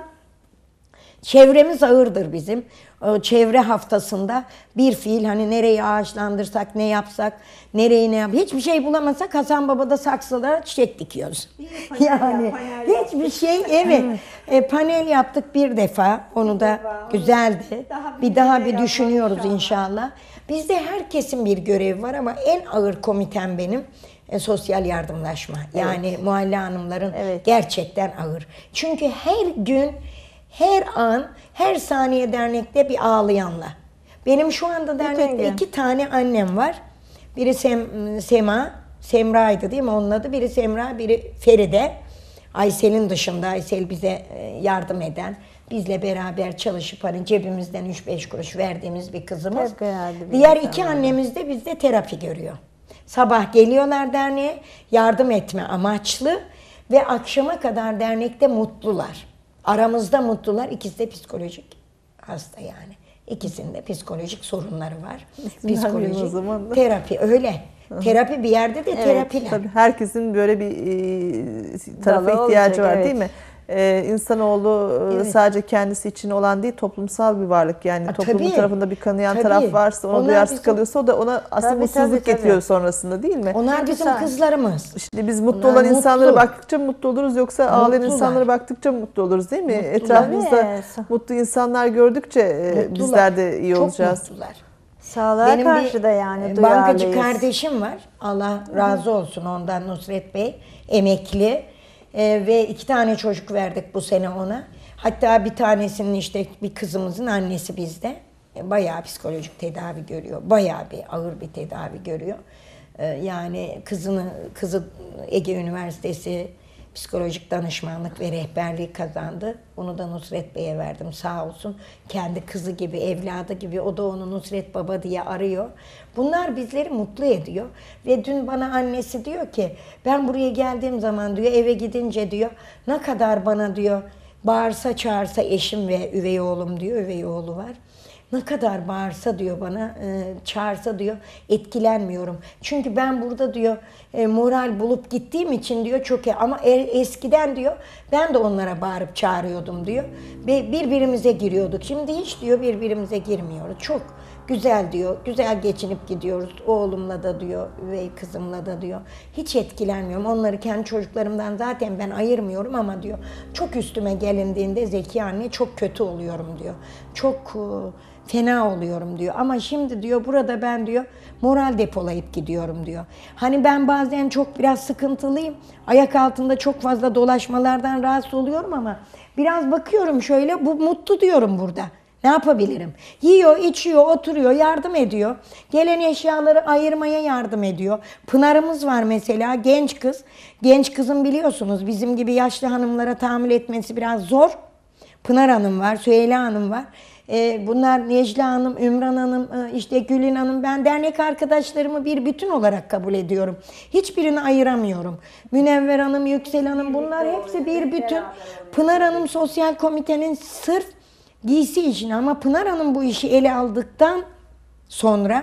çevremiz ağırdır bizim. O çevre haftasında bir fiil, hani nereyi ağaçlandırsak, ne yapsak, nereyi ne yap, hiçbir şey bulamasak Hasan Baba'da saksılara çiçek dikiyoruz. Yani hiçbir şey, evet. E, panel yaptık bir defa, onu da güzeldi. Bir daha bir düşünüyoruz inşallah. Bizde herkesin bir görevi var ama en ağır komitem benim. E, sosyal yardımlaşma. Yani evet. Muhalle hanımların evet. gerçekten ağır. Çünkü her gün, her an, her saniye dernekte bir ağlayanla. Benim şu anda dernekte iki tane annem var. Biri Sem, Sema, Semra'ydı değil mi onun adı? Biri Semra, biri Feride. Aysel'in dışında, Aysel bize yardım eden, bizle beraber çalışıp hani cebimizden üç beş kuruş verdiğimiz bir kızımız. Diğer iki annemiz de bizde terapi görüyor. Sabah geliyorlar derneğe, yardım etme amaçlı ve akşama kadar dernekte mutlular. Aramızda mutlular. İkisi de psikolojik hasta yani. İkisinde psikolojik sorunları var. Psikolojik o zaman da. Terapi öyle. Terapi bir yerde de evet, terapiler. Tabii herkesin böyle bir e, tarafa Dalı ihtiyacı olacak, var evet. değil mi? Ee, insanoğlu evet. sadece kendisi için olan değil, toplumsal bir varlık. Yani A, toplumun tabii. tarafında bir kanayan tabii. taraf varsa, ona duyarsız bizim... kalıyorsa o da ona aslında tabii, mutsuzluk tabii, tabii. getiriyor sonrasında değil mi? Onlar bizim Güzel. kızlarımız. Şimdi biz mutlu Onlar olan mutlu. insanlara baktıkça mutlu oluruz, yoksa Mutlular. ağlayan insanlara baktıkça mutlu oluruz değil mi? Mutlular. Etrafımızda evet. mutlu insanlar gördükçe Mutlular. bizler de iyi Çok olacağız. Mutlular. Sağlığa Benim karşı da yani bankacı kardeşim var. Allah razı olsun ondan, Nusret Bey. Emekli. Ee, ve iki tane çocuk verdik bu sene ona. Hatta bir tanesinin, işte bir kızımızın annesi bizde. E, bayağı psikolojik tedavi görüyor. Bayağı bir ağır bir tedavi görüyor. Ee, yani kızını, kızı Ege Üniversitesi psikolojik danışmanlık ve rehberliği kazandı. Onu da Nusret Bey'e verdim sağ olsun. Kendi kızı gibi, evladı gibi, o da onu Nusret Baba diye arıyor. Bunlar bizleri mutlu ediyor. Ve dün bana annesi diyor ki, ben buraya geldiğim zaman diyor, eve gidince diyor, ne kadar bana diyor, bağırsa çağırsa eşim ve üvey oğlum diyor, üvey oğlu var. Ne kadar bağırsa diyor bana, çağırsa diyor, etkilenmiyorum. Çünkü ben burada diyor moral bulup gittiğim için diyor çok iyi. Ama eskiden diyor ben de onlara bağırıp çağırıyordum diyor. Ve birbirimize giriyorduk. Şimdi hiç diyor birbirimize girmiyoruz. Çok güzel diyor, güzel geçinip gidiyoruz. Oğlumla da diyor, üvey kızımla da diyor. Hiç etkilenmiyorum. Onları kendi çocuklarımdan zaten ben ayırmıyorum ama diyor, çok üstüme gelindiğinde Zeki anne çok kötü oluyorum diyor. Çok fena oluyorum diyor. Ama şimdi diyor burada ben diyor moral depolayıp gidiyorum diyor. Hani ben bazen çok biraz sıkıntılıyım. Ayak altında çok fazla dolaşmalardan rahatsız oluyorum ama biraz bakıyorum şöyle, bu mutlu diyorum burada. Ne yapabilirim? Yiyor, içiyor, oturuyor, yardım ediyor. Gelen eşyaları ayırmaya yardım ediyor. Pınar'ımız var mesela, genç kız. Genç kızın biliyorsunuz bizim gibi yaşlı hanımlara tahammül etmesi biraz zor. Pınar Hanım var, Süheyla Hanım var. Bunlar Necla Hanım, Ümran Hanım, işte Gülün Hanım. Ben dernek arkadaşlarımı bir bütün olarak kabul ediyorum. Hiçbirini ayıramıyorum. Münevver Hanım, Yüksel Hanım, bunlar hepsi bir bütün. Pınar Hanım sosyal komitenin sırf giysi işini, ama Pınar Hanım bu işi ele aldıktan sonra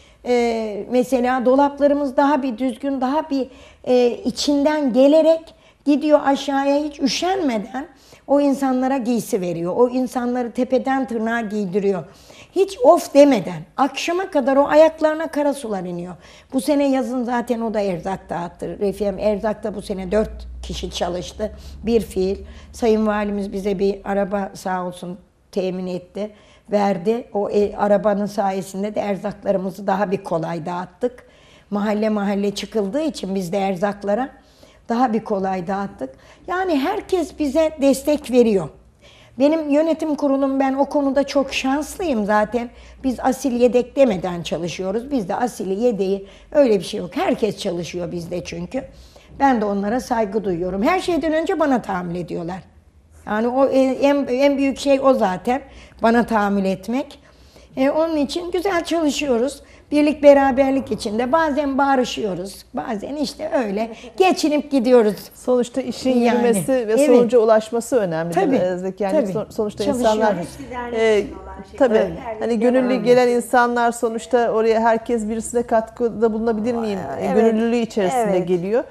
e, mesela dolaplarımız daha bir düzgün, daha bir e, içinden gelerek gidiyor aşağıya, hiç üşenmeden o insanlara giysi veriyor. O insanları tepeden tırnağa giydiriyor. Hiç of demeden akşama kadar o ayaklarına kara sular iniyor. Bu sene yazın zaten o da erzak dağıttı. Refiye'm erzakta bu sene dört kişi çalıştı. Bir fiil. Sayın Valimiz bize bir araba sağ olsun temin etti, verdi. O e, arabanın sayesinde de erzaklarımızı daha bir kolay dağıttık. Mahalle mahalle çıkıldığı için biz de erzaklara daha bir kolay dağıttık. Yani herkes bize destek veriyor. Benim yönetim kurulum, ben o konuda çok şanslıyım zaten. Biz asil yedek demeden çalışıyoruz. Bizde asili yedeği öyle bir şey yok. Herkes çalışıyor bizde çünkü. Ben de onlara saygı duyuyorum. Her şeyden önce bana tahammül ediyorlar. Yani o en, en büyük şey o zaten, bana tahammül etmek. E, onun için güzel çalışıyoruz. birlik beraberlik içinde bazen bağırışıyoruz. Bazen işte öyle geçinip gidiyoruz. Sonuçta işin Yani, yürümesi ve evet. sonuca ulaşması önemli. Tabii, değil mi Zeki? Yani tabii. son- sonuçta insanlar Çalışıyoruz. e, tabii Öyle. hani gönüllü gelen insanlar sonuçta oraya herkes birisine katkıda bulunabilir miyim? E, Evet. Gönüllülüğü içerisinde Evet. geliyor.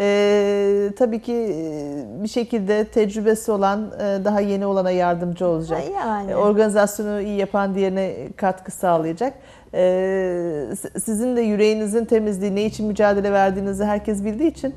E, tabii ki e, bir şekilde tecrübesi olan e, daha yeni olana yardımcı olacak. Yani. E, organizasyonu iyi yapan diğerine katkı sağlayacak. Ee, sizin de yüreğinizin temizliği, ne için mücadele verdiğinizi herkes bildiği için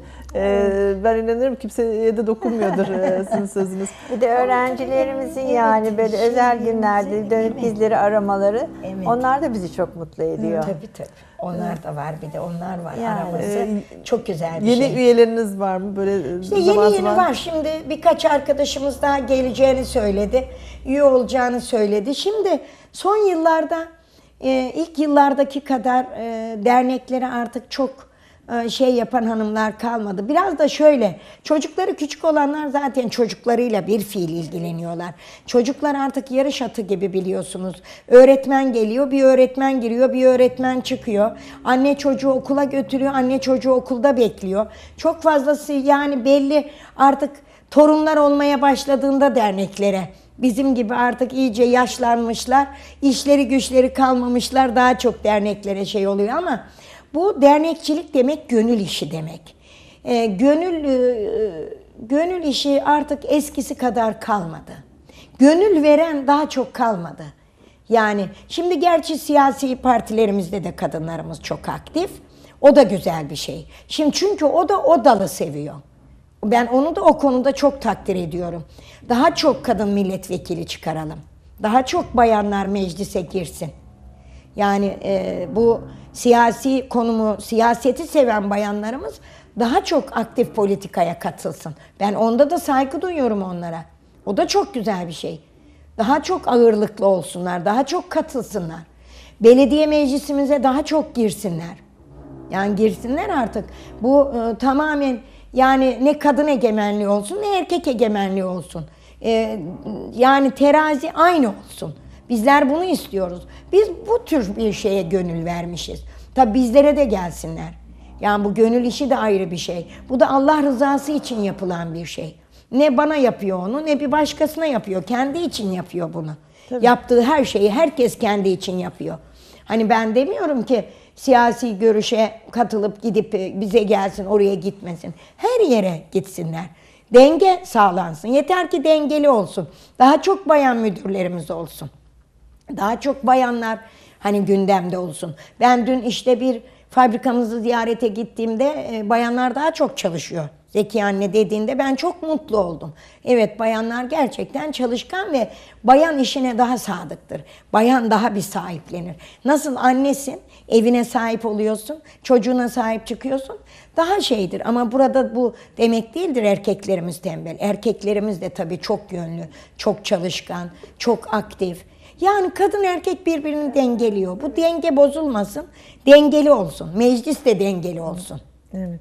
e, ben inanıyorum kimseye de dokunmuyordur e, sizin sözünüz. Bir de öğrencilerimizin yani böyle özel günlerde dönüp bizleri aramaları, Evet. onlar da bizi çok mutlu ediyor. Tabii tabii. Onlar da var, bir de onlar var Yani. araması. Ee, Çok güzel bir Yeni şey. üyeleriniz var mı? Böyle İşte zaman yeni yeni zaman... var. Şimdi birkaç arkadaşımız daha geleceğini söyledi. Üye olacağını söyledi. Şimdi son yıllarda e, ilk yıllardaki kadar e, derneklere artık çok e, şey yapan hanımlar kalmadı. Biraz da şöyle, çocukları küçük olanlar zaten çocuklarıyla bir fiil ilgileniyorlar. Çocuklar artık yarış atı gibi biliyorsunuz. Öğretmen geliyor, bir öğretmen giriyor, bir öğretmen çıkıyor. Anne çocuğu okula götürüyor, anne çocuğu okulda bekliyor. Çok fazlası yani belli artık torunlar olmaya başladığında derneklere. Bizim gibi artık iyice yaşlanmışlar, işleri güçleri kalmamışlar, daha çok derneklere şey oluyor ama bu dernekçilik demek gönül işi demek. E, gönül e, gönül işi artık eskisi kadar kalmadı. Gönül veren daha çok kalmadı. Yani şimdi gerçi siyasi partilerimizde de kadınlarımız çok aktif. O da güzel bir şey. Şimdi çünkü o da o dalı seviyor. Ben onu da o konuda çok takdir ediyorum. Daha çok kadın milletvekili çıkaralım. Daha çok bayanlar meclise girsin. Yani e, bu siyasi konumu, siyaseti seven bayanlarımız daha çok aktif politikaya katılsın. Ben onda da saygı duyuyorum onlara. O da çok güzel bir şey. Daha çok ağırlıklı olsunlar, daha çok katılsınlar. Belediye meclisimize daha çok girsinler. Yani girsinler artık. Bu e, tamamen yani ne kadın egemenliği olsun ne erkek egemenliği olsun. E, yani terazi aynı olsun. Bizler bunu istiyoruz. Biz bu tür bir şeye gönül vermişiz. Tabi bizlere de gelsinler. Yani bu gönül işi de ayrı bir şey. Bu da Allah rızası için yapılan bir şey. Ne bana yapıyor onu ne bir başkasına yapıyor. Kendi için yapıyor bunu. Tabii. Yaptığı her şeyi herkes kendi için yapıyor. Hani ben demiyorum ki siyasi görüşe katılıp gidip bize gelsin, oraya gitmesin. Her yere gitsinler. Denge sağlansın. Yeter ki dengeli olsun. Daha çok bayan müdürlerimiz olsun. Daha çok bayanlar hani gündemde olsun. Ben dün işte bir fabrikamızı ziyarete gittiğimde e, bayanlar daha çok çalışıyor. Zeki anne dediğinde ben çok mutlu oldum. Evet, bayanlar gerçekten çalışkan ve bayan işine daha sadıktır. Bayan daha bir sahiplenir. Nasıl annesin, evine sahip oluyorsun, çocuğuna sahip çıkıyorsun. Daha şeydir ama burada bu demek değildir erkeklerimiz tembel. Erkeklerimiz de tabii çok yönlü, çok çalışkan, çok aktif. Yani kadın erkek birbirini dengeliyor. Bu denge bozulmasın, dengeli olsun. Meclis de dengeli olsun. Evet.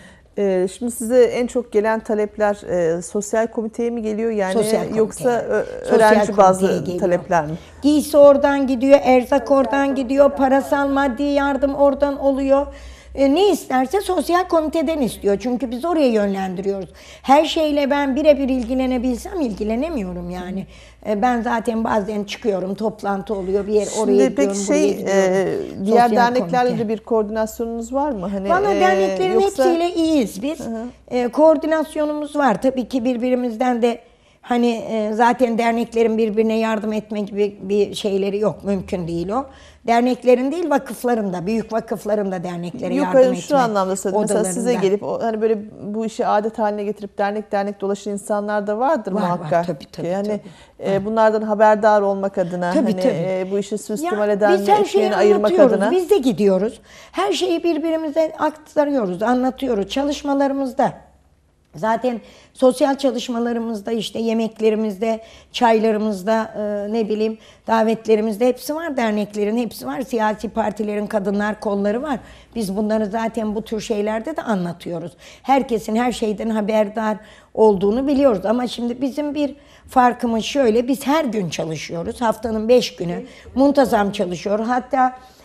Ee, şimdi size en çok gelen talepler e, sosyal komiteye mi geliyor yani Sosyal komiteye. yoksa ö- Sosyal öğrenci bazı komiteye geliyor. talepler mi? Giysi oradan gidiyor, erzak oradan gidiyor, parasal maddi yardım oradan oluyor. E, ne isterse sosyal komiteden istiyor. Çünkü biz oraya yönlendiriyoruz. Her şeyle ben birebir ilgilenebilsem ilgilenemiyorum yani. E, ben zaten bazen çıkıyorum, toplantı oluyor, bir yer oraya Şimdi gidiyorum, peki buraya şey gidiyorum. e, diğer Sosyal derneklerle komite. de bir koordinasyonunuz var mı? Hani Valla e, derneklerin yoksa hepsiyle iyiyiz biz. E, koordinasyonumuz var. Tabii ki birbirimizden de hani e, zaten derneklerin birbirine yardım etme gibi bir şeyleri yok. Mümkün değil o. Derneklerin değil vakıfların da, büyük vakıfların da derneklere Yok, yardım hayır, etme şu anlamda söyledim. Mesela size odalarında. gelip o, hani böyle bu işi adet haline getirip dernek dernek dolaşan insanlar da vardır Var, var. muhakkak. Tabii, tabii, yani tabii. e, bunlardan haberdar olmak adına Tabii, hani tabii. e, bu işi suistimal Ya, eden biz her şeyi etmeyeni ayırmak anlatıyoruz. adına. Biz de gidiyoruz. Her şeyi birbirimize aktarıyoruz, anlatıyoruz. Çalışmalarımızda. Zaten sosyal çalışmalarımızda işte yemeklerimizde, çaylarımızda, e, ne bileyim davetlerimizde hepsi var, derneklerin hepsi var. Siyasi partilerin kadınlar kolları var. Biz bunları zaten bu tür şeylerde de anlatıyoruz. Herkesin her şeyden haberdar olduğunu biliyoruz. Ama şimdi bizim bir farkımız şöyle, biz her gün çalışıyoruz. Haftanın beş günü muntazam çalışıyoruz. Hatta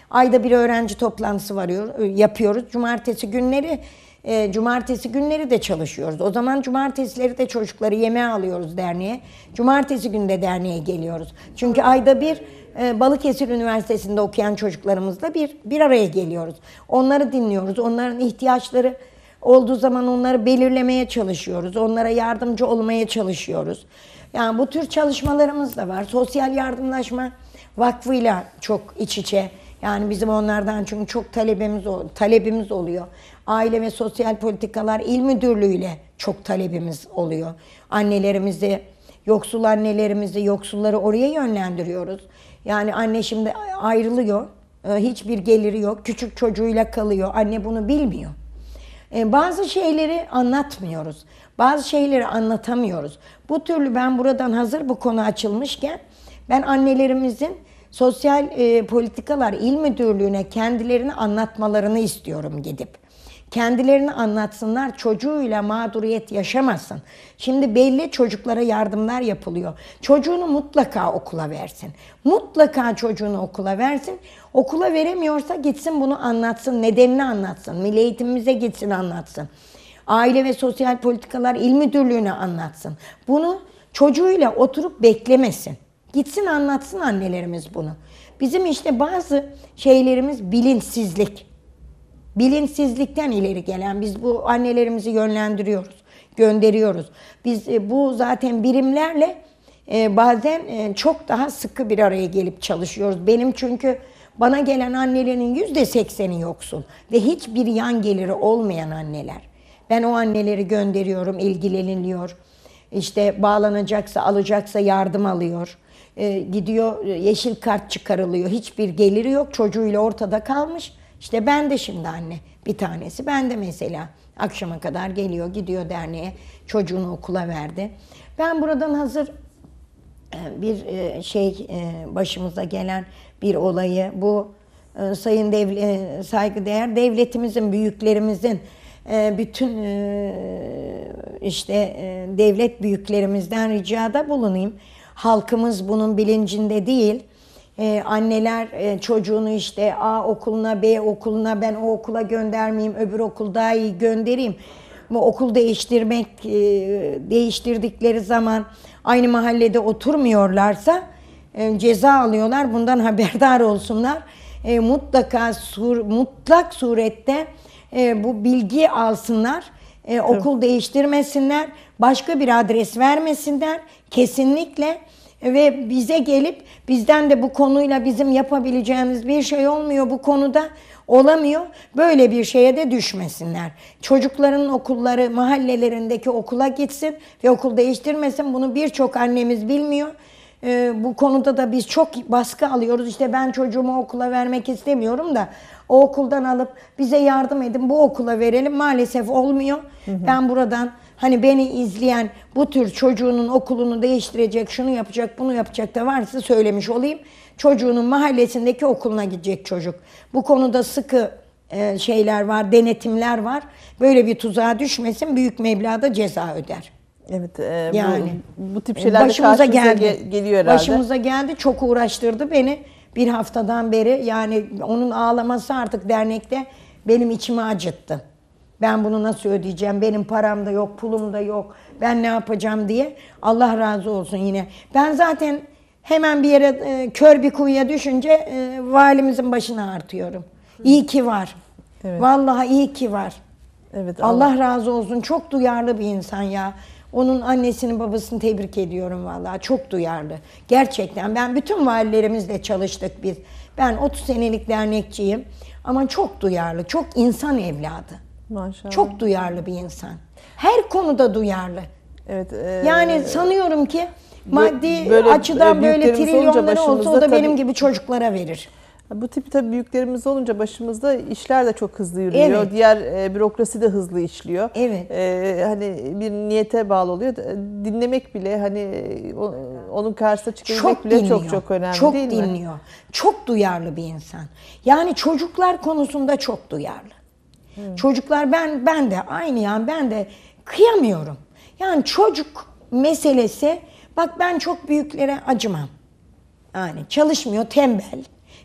Ayda bir öğrenci toplantısı varıyor, yapıyoruz. Cumartesi günleri e, cumartesi günleri de çalışıyoruz. O zaman cumartesileri de çocukları yemeğe alıyoruz derneğe. Cumartesi günü de derneğe geliyoruz. Çünkü ayda bir e, Balıkesir Üniversitesi'nde okuyan çocuklarımızla bir bir araya geliyoruz. Onları dinliyoruz. Onların ihtiyaçları olduğu zaman onları belirlemeye çalışıyoruz. Onlara yardımcı olmaya çalışıyoruz. Yani bu tür çalışmalarımız da var. Sosyal Yardımlaşma Vakfı'yla çok iç içe. Yani bizim onlardan çünkü çok talebimiz talebimiz oluyor. Aile ve Sosyal Politikalar İl Müdürlüğü'yle çok talebimiz oluyor. Annelerimizi, yoksul annelerimizi, yoksulları oraya yönlendiriyoruz. Yani anne şimdi ayrılıyor, hiçbir geliri yok, küçük çocuğuyla kalıyor. Anne bunu bilmiyor. Bazı şeyleri anlatmıyoruz. Bazı şeyleri anlatamıyoruz. Bu türlü ben buradan hazır bu konu açılmışken ben annelerimizin Sosyal e, Politikalar İl Müdürlüğü'ne kendilerini anlatmalarını istiyorum gidip. Kendilerini anlatsınlar, çocuğuyla mağduriyet yaşamasın. Şimdi belli çocuklara yardımlar yapılıyor. Çocuğunu mutlaka okula versin. Mutlaka çocuğunu okula versin. Okula veremiyorsa gitsin bunu anlatsın, nedenini anlatsın. Milli Eğitimimize gitsin anlatsın. Aile ve Sosyal Politikalar İl Müdürlüğü'ne anlatsın. Bunu çocuğuyla oturup beklemesin. Gitsin anlatsın annelerimiz bunu. Bizim işte bazı şeylerimiz bilinçsizlik. Bilinçsizlikten ileri gelen biz bu annelerimizi yönlendiriyoruz, gönderiyoruz. Biz bu zaten birimlerle bazen çok daha sıkı bir araya gelip çalışıyoruz. Benim çünkü bana gelen annelerin yüzde sekseni yoksul ve hiçbir yan geliri olmayan anneler. Ben o anneleri gönderiyorum, ilgileniliyor. İşte bağlanacaksa, alacaksa yardım alıyor. Ee, gidiyor, yeşil kart çıkarılıyor. Hiçbir geliri yok, çocuğuyla ortada kalmış. İşte ben de şimdi anne, bir tanesi. Ben de mesela akşama kadar geliyor, gidiyor derneğe, çocuğunu okula verdi. Ben buradan hazır bir şey başımıza gelen bir olayı, bu sayın devlet, saygıdeğer devletimizin, büyüklerimizin, bütün işte devlet büyüklerimizden ricada bulunayım. Halkımız bunun bilincinde değil. Anneler çocuğunu işte A okuluna, B okuluna, ben o okula göndermeyeyim, öbür okul daha iyi göndereyim. Bu okul değiştirmek, değiştirdikleri zaman aynı mahallede oturmuyorlarsa ceza alıyorlar. Bundan haberdar olsunlar. Mutlaka sur, mutlak surette bu bilgiyi alsınlar. E, okul değiştirmesinler, başka bir adres vermesinler kesinlikle ve bize gelip bizden de bu konuyla bizim yapabileceğimiz bir şey olmuyor bu konuda, olamıyor. Böyle bir şeye de düşmesinler. Çocukların okulları mahallelerindeki okula gitsin ve okul değiştirmesin. Bunu birçok annemiz bilmiyor. Ee, bu konuda da biz çok baskı alıyoruz. İşte ben çocuğumu okula vermek istemiyorum da o okuldan alıp bize yardım edin, bu okula verelim. Maalesef olmuyor. Hı hı. Ben buradan hani beni izleyen bu tür çocuğunun okulunu değiştirecek, şunu yapacak, bunu yapacak da varsa söylemiş olayım. Çocuğunun mahallesindeki okuluna gidecek çocuk. Bu konuda sıkı e, şeyler var, denetimler var. Böyle bir tuzağa düşmesin, büyük meblağda ceza öder. Evet, e, yani bu, bu tip şeyler başımıza geldi. Ge- geliyor herhalde. Başımıza geldi, çok uğraştırdı beni bir haftadan beri. Yani onun ağlaması artık dernekte benim içimi acıttı. Ben bunu nasıl ödeyeceğim? Benim param da yok, pulum da yok. Ben ne yapacağım diye. Allah razı olsun yine. Ben zaten hemen bir yere e, kör bir kuyuya düşünce e, valimizin başına artıyorum. İyi ki var. Evet. Vallahi iyi ki var. Evet, Allah, Allah razı olsun. Çok duyarlı bir insan ya. Onun annesini babasını tebrik ediyorum vallahi. Çok duyarlı. Gerçekten ben bütün valilerimizle çalıştık biz. Ben otuz senelik dernekçiyim. Ama çok duyarlı. Çok insan evladı. Maşallah. Çok duyarlı bir insan. Her konuda duyarlı. Evet. E, yani sanıyorum ki maddi böyle, açıdan böyle trilyonları olsa o da benim gibi çocuklara verir. Bu tip tabii büyüklerimiz olunca başımızda işler de çok hızlı yürüyor. Evet. Diğer e, bürokrasi de hızlı işliyor. Evet. E, hani bir niyete bağlı oluyor. Dinlemek bile hani o, onun karşısına çıkabilmek çok bile dinliyor. çok çok önemli çok değil dinliyor. mi? Çok dinliyor. Çok duyarlı bir insan. Yani çocuklar konusunda çok duyarlı. Hmm. Çocuklar ben ben de aynı yani ben de kıyamıyorum. Yani çocuk meselesi bak ben çok büyüklere acımam. Yani çalışmıyor, tembel.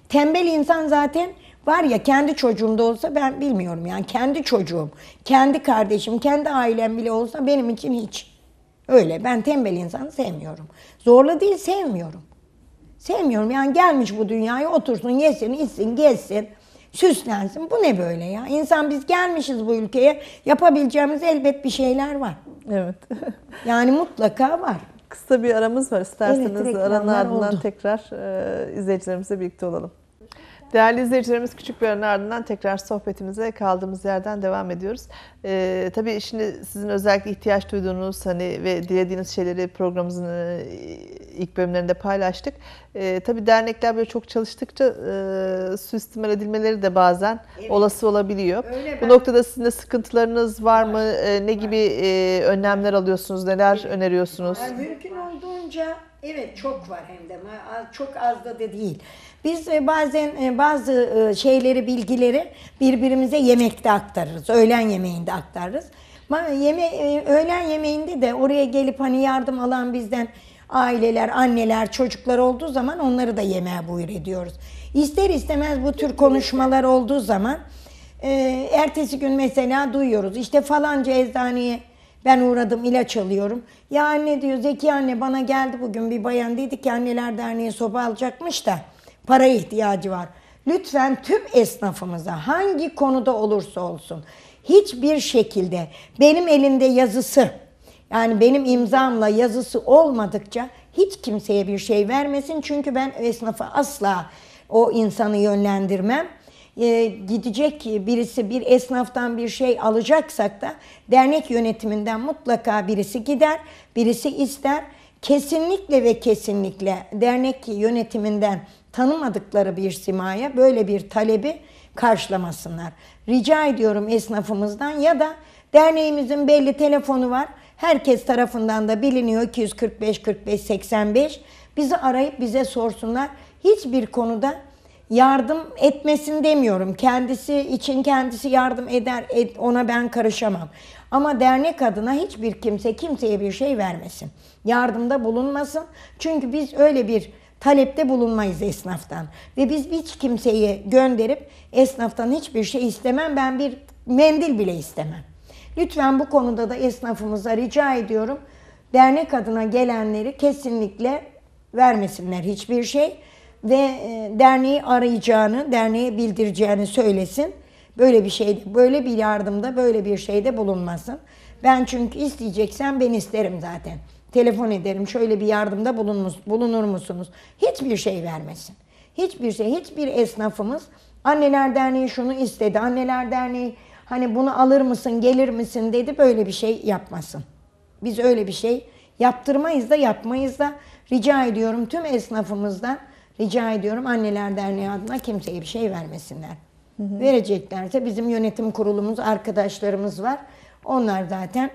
Tembel insan zaten var ya, kendi çocuğumda olsa ben bilmiyorum yani, kendi çocuğum, kendi kardeşim, kendi ailem bile olsa benim için hiç. Öyle, ben tembel insanı sevmiyorum. Zorla değil, sevmiyorum. Sevmiyorum yani, gelmiş bu dünyaya otursun, yesin, içsin, gezsin, süslensin. Bu ne böyle ya? İnsan, biz gelmişiz bu ülkeye, yapabileceğimiz elbet bir şeyler var. Evet. Yani mutlaka var. Kısa bir aramız var. İsterseniz Evet, aranın reklamlar ardından oldu. tekrar e, izleyicilerimizle birlikte olalım. Değerli izleyicilerimiz, küçük bir aranın ardından tekrar sohbetimize kaldığımız yerden devam ediyoruz. Ee, tabii şimdi sizin özellikle ihtiyaç duyduğunuz hani ve dilediğiniz şeyleri programımızın e, ilk bölümlerinde paylaştık. Ee, tabii dernekler böyle çok çalıştıkça e, suistimal edilmeleri de bazen Evet. olası olabiliyor. Öyle Bu ben- noktada sizin de sıkıntılarınız var mı? Ee, ne gibi e, önlemler alıyorsunuz? Neler öneriyorsunuz? Yani mümkün olduğunca, evet, çok var hem de, çok az da değil. Biz e, bazen e, bazı e, şeyleri, bilgileri birbirimize yemekte aktarırız. Öğlen yemeğinde aktarırız. Ma- Yeme e, öğlen yemeğinde de oraya gelip hani yardım alan bizden aileler, anneler, çocuklar olduğu zaman onları da yemeğe buyur ediyoruz. İster istemez bu tür konuşmalar olduğu zaman e, ertesi gün mesela duyuyoruz. İşte falanca eczaneye ben uğradım, ilaç alıyorum. Ya anne diyor, Zeki anne, bana geldi bugün bir bayan, dedi ki Anneler Derneği soba alacakmış da paraya ihtiyacı var. Lütfen tüm esnafımıza, hangi konuda olursa olsun, hiçbir şekilde benim elinde yazısı, yani benim imzamla yazısı olmadıkça hiç kimseye bir şey vermesin. Çünkü ben esnafa asla o insanı yönlendirmem. Ee, gidecek birisi, bir esnaftan bir şey alacaksak da dernek yönetiminden mutlaka birisi gider, birisi ister. Kesinlikle ve kesinlikle dernek yönetiminden tanımadıkları bir simaya böyle bir talebi karşılamasınlar. Rica ediyorum esnafımızdan, ya da derneğimizin belli telefonu var. Herkes tarafından da biliniyor, iki yüz kırk beş kırk beş seksen beş. Bizi arayıp bize sorsunlar. Hiçbir konuda yardım etmesin demiyorum. Kendisi için kendisi yardım eder, ona ben karışamam. Ama dernek adına hiçbir kimse kimseye bir şey vermesin. Yardımda bulunmasın. Çünkü biz öyle bir talepte bulunmayız esnaftan. Ve biz hiç kimseyi gönderip esnaftan hiçbir şey istemem. Ben bir mendil bile istemem. Lütfen bu konuda da esnafımıza rica ediyorum. Dernek adına gelenleri kesinlikle vermesinler hiçbir şey. Ve e, derneği arayacağını, derneğe bildireceğini söylesin. Böyle bir şeyde, böyle bir yardımda, böyle bir şeyde bulunmasın. Ben çünkü isteyeceksen ben isterim zaten. Telefon ederim, şöyle bir yardımda bulunmuş, bulunur musunuz? Hiçbir şey vermesin. Hiçbir şey, hiçbir esnafımız Anneler Derneği şunu istedi, Anneler Derneği hani bunu alır mısın, gelir misin dedi, böyle bir şey yapmasın. Biz öyle bir şey yaptırmayız da yapmayız da. Rica ediyorum tüm esnafımızdan, rica ediyorum Anneler Derneği adına kimseye bir şey vermesinler. Hı hı. Vereceklerse bizim yönetim kurulumuz, arkadaşlarımız var. Onlar zaten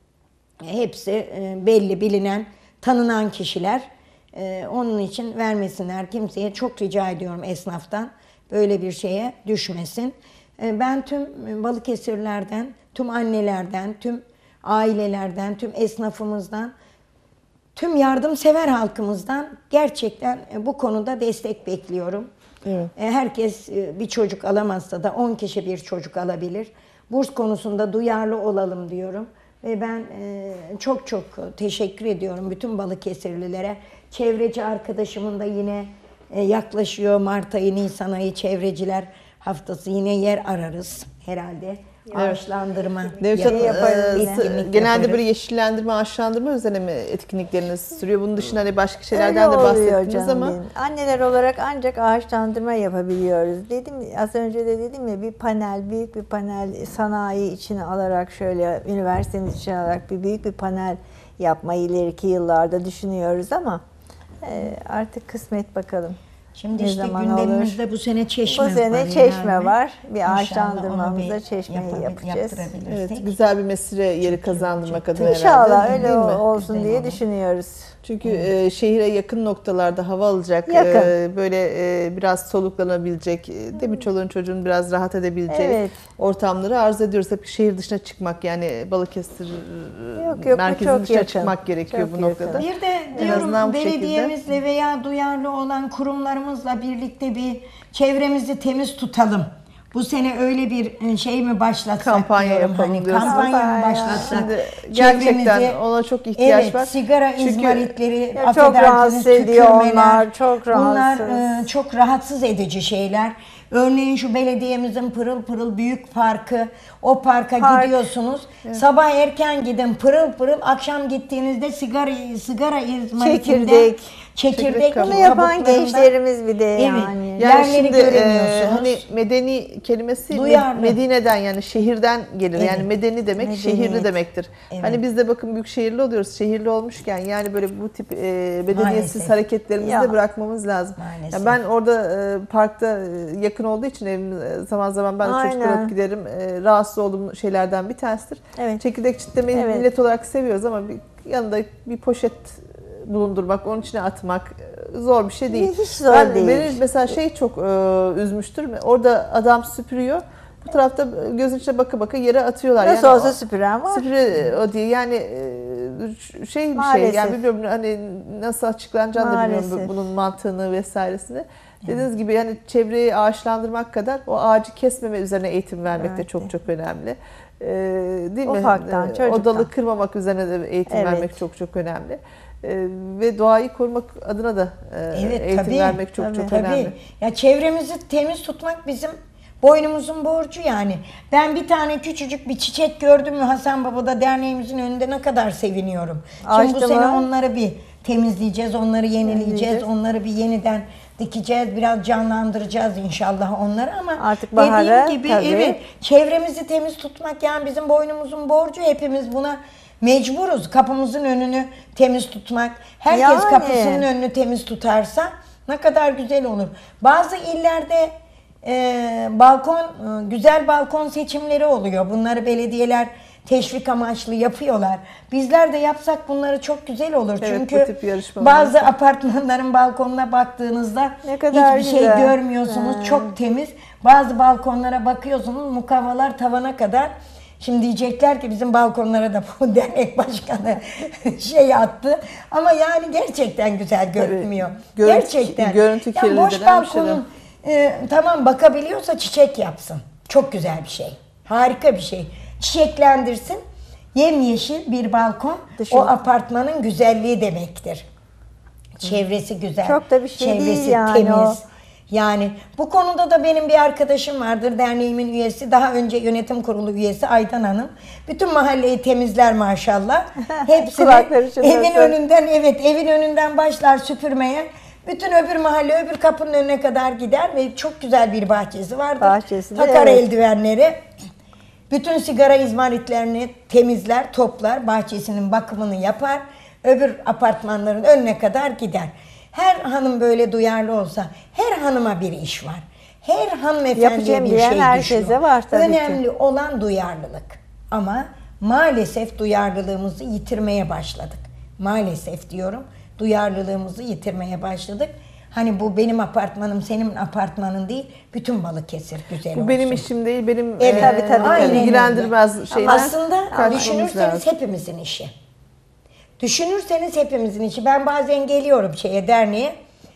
hepsi belli, bilinen, tanınan kişiler. Onun için vermesinler kimseye. Çok rica ediyorum esnaftan, böyle bir şeye düşmesin. Ben tüm Balıkesirlerden, tüm annelerden, tüm ailelerden, tüm esnafımızdan, tüm yardımsever halkımızdan gerçekten bu konuda destek bekliyorum. Evet. Herkes bir çocuk alamazsa da on kişi bir çocuk alabilir. Burs konusunda duyarlı olalım diyorum. Ve ben çok çok teşekkür ediyorum bütün Balıkesirlilere. Çevreci arkadaşımın da yine yaklaşıyor Mart ayı, Nisan ayı çevreciler haftası, yine yer ararız herhalde. Ağaçlandırma Evet, yap- yaparız. etkinlik Genelde yaparız. böyle yeşillendirme, ağaçlandırma üzerine mi etkinlikleriniz sürüyor? Bunun dışında hani başka şeylerden Öyle de oluyor bahsettiniz canım ama. benim. Anneler olarak ancak ağaçlandırma yapabiliyoruz. Dedim, az önce de dedim ya, bir panel, büyük bir panel sanayi içine alarak, şöyle üniversitemiz içine alarak bir büyük bir panel yapmayı ileriki yıllarda düşünüyoruz ama e, artık kısmet bakalım. Şimdi Ne işte zaman gündemimizde olur? bu sene çeşme Bu sene var. çeşme yani. var. Bir İnşallah ağaçlandırmamızda onu bir çeşmeyi yapabil- yapacağız. yaptırabilirsek. Evet, güzel bir mesire yeri kazandırmak adına İnşallah herhalde. öyle değil mi? olsun Güzel diye olur. düşünüyoruz. Çünkü e, şehire yakın noktalarda hava alacak, Yakın. e, böyle e, biraz soluklanabilecek, e, değil mi, çoluğun çocuğun biraz rahat edebileceği Evet. ortamları arzu ediyoruz. Hep şehir dışına çıkmak, yani Balıkesir e, Yok, yok, bu merkezin çok dışına yakın. çıkmak gerekiyor Çok bu noktada. yakın. Bir de En azından diyorum bu şekilde. belediyemizle veya duyarlı olan kurumlarımızla hanımlarımızla birlikte bir çevremizi temiz tutalım. Bu sene öyle bir şey mi başlatsak Kampanya diyorum, yapalım hani diyorsunuz. kampanya mı Kampanya. başlatsak? Şimdi gerçekten Çevremizi- ona çok ihtiyaç evet, var. sigara Çünkü- izmaritleri, Ya çok rahatsız ediyor tükürmeler, onlar, çok bunlar rahatsız. e, çok rahatsız edici şeyler. Örneğin şu belediyemizin pırıl pırıl büyük parkı, o parka Park. gidiyorsunuz. Sabah erken gidin, pırıl pırıl, akşam gittiğinizde sigara sigara izmaritinden Çekirdek. çekirdek Çekirdek kabuğu. Bunu yapan kabuklarından- gençlerimiz bir de Evet. yani. Yani Yerleri şimdi e, göremiyorsunuz. hani medeni kelimesi Duyarlı. Medine'den, yani şehirden gelir. Evet. Yani medeni demek Medeniyet. şehirli demektir. Evet. Hani biz de bakın büyük şehirli oluyoruz. Şehirli olmuşken yani böyle bu tip e, medeniyetsiz Maalesef. hareketlerimizi Ya. de bırakmamız lazım. Maalesef. Ya ben orada e, parkta e, yakın olduğu için evim, e, zaman zaman ben de çocuklar Aynen. alıp giderim. E, rahatsız olduğum şeylerden bir tanesidir. Evet. Çekirdek çitlemeyi Evet. millet olarak seviyoruz ama bir, yanında bir poşet bulundurmak, onun içine atmak e, zor bir şey değil. Hiç zor ben, değil. Beni mesela şey çok e, üzmüştür. Orada adam süpürüyor. Bu tarafta gözün içine baka baka yere atıyorlar. Nasıl yani olsa o- süpüren var. Süpürü o değil. Yani e, şey bir şey. Maalesef. Yani bilmiyorum hani nasıl açıklanacağını da bilmiyorum Maalesef. bunun mantığını vesairesini. Dediğiniz gibi yani çevreyi ağaçlandırmak kadar o ağacı kesmeme üzerine eğitim vermek de Evet. çok çok önemli. Ee, değil Ufaktan, mi? Ee, çocuktan. O dalı kırmamak üzerine de eğitim Evet. vermek çok çok önemli. Ee, ve doğayı korumak adına da e, Evet, eğitim tabii. vermek çok Tabii. çok Tabii. önemli. Ya çevremizi temiz tutmak bizim boynumuzun borcu yani. Ben bir tane küçücük bir çiçek gördüm mü Hasan Baba'da derneğimizin önünde ne kadar seviniyorum. Şimdi bu Açtı sene mı? onları bir temizleyeceğiz, onları yenileyeceğiz, Yenileyeceğiz. onları bir yeniden dikeceğiz, biraz canlandıracağız inşallah onları ama Artık bahara, dediğim gibi tabii. evet, çevremizi temiz tutmak yani bizim boynumuzun borcu, hepimiz buna mecburuz. Kapımızın önünü temiz tutmak. Herkes Yani. kapısının önünü temiz tutarsa ne kadar güzel olur. Bazı illerde e, balkon, e, güzel balkon seçimleri oluyor. Bunları belediyeler teşvik amaçlı yapıyorlar. Bizler de yapsak bunları çok güzel olur. Evet, Çünkü bu tip yarışmalar. bazı apartmanların balkonuna baktığınızda Ne kadar hiçbir şey güzel. görmüyorsunuz. Ha. Çok temiz. Bazı balkonlara bakıyorsunuz, mukavvalar tavana kadar. Şimdi diyecekler ki bizim balkonlara da bu dernek başkanı şey attı. Ama yani gerçekten güzel görünmüyor. Görüntü- gerçekten. görüntü yani boş kirliliği bir şey de. balkonun e, tamam bakabiliyorsa çiçek yapsın. Çok güzel bir şey. Harika bir şey. Çiçeklendirsin. Yemyeşil bir balkon Dışı- o apartmanın güzelliği demektir. Çevresi güzel. Çok da bir şey çevresi değil yani temiz. o. Yani bu konuda da benim bir arkadaşım vardır, derneğimin üyesi, daha önce yönetim kurulu üyesi Aydan Hanım. Bütün mahalleyi temizler maşallah. Hepsini Kulakları çınlasın. evin önünden, evet evin önünden başlar süpürmeye. Bütün öbür mahalle, öbür kapının önüne kadar gider ve çok güzel bir bahçesi vardır. Bahçesi de, Takar evet. eldivenleri. Bütün sigara izmaritlerini temizler, toplar, bahçesinin bakımını yapar. Öbür apartmanların önüne kadar gider. Her hanım böyle duyarlı olsa, her hanıma bir iş var. Her hanımefendiye Yapacağım bir diyen şey herkese düşüyor. var tabii ki. Önemli olan duyarlılık. Ama maalesef duyarlılığımızı yitirmeye başladık. Maalesef diyorum, duyarlılığımızı yitirmeye başladık. Hani bu benim apartmanım, senin apartmanın değil, bütün Balıkesir güzel olsun. Bu benim işim değil, benim Evet, e, tabii, tabii. aynen öyle. ilgilendirmez şeyler. Aslında karşılamamız düşünürseniz lazım. hepimizin işi. Düşünürseniz hepimizin işi. Ben bazen geliyorum şeye, derneğe.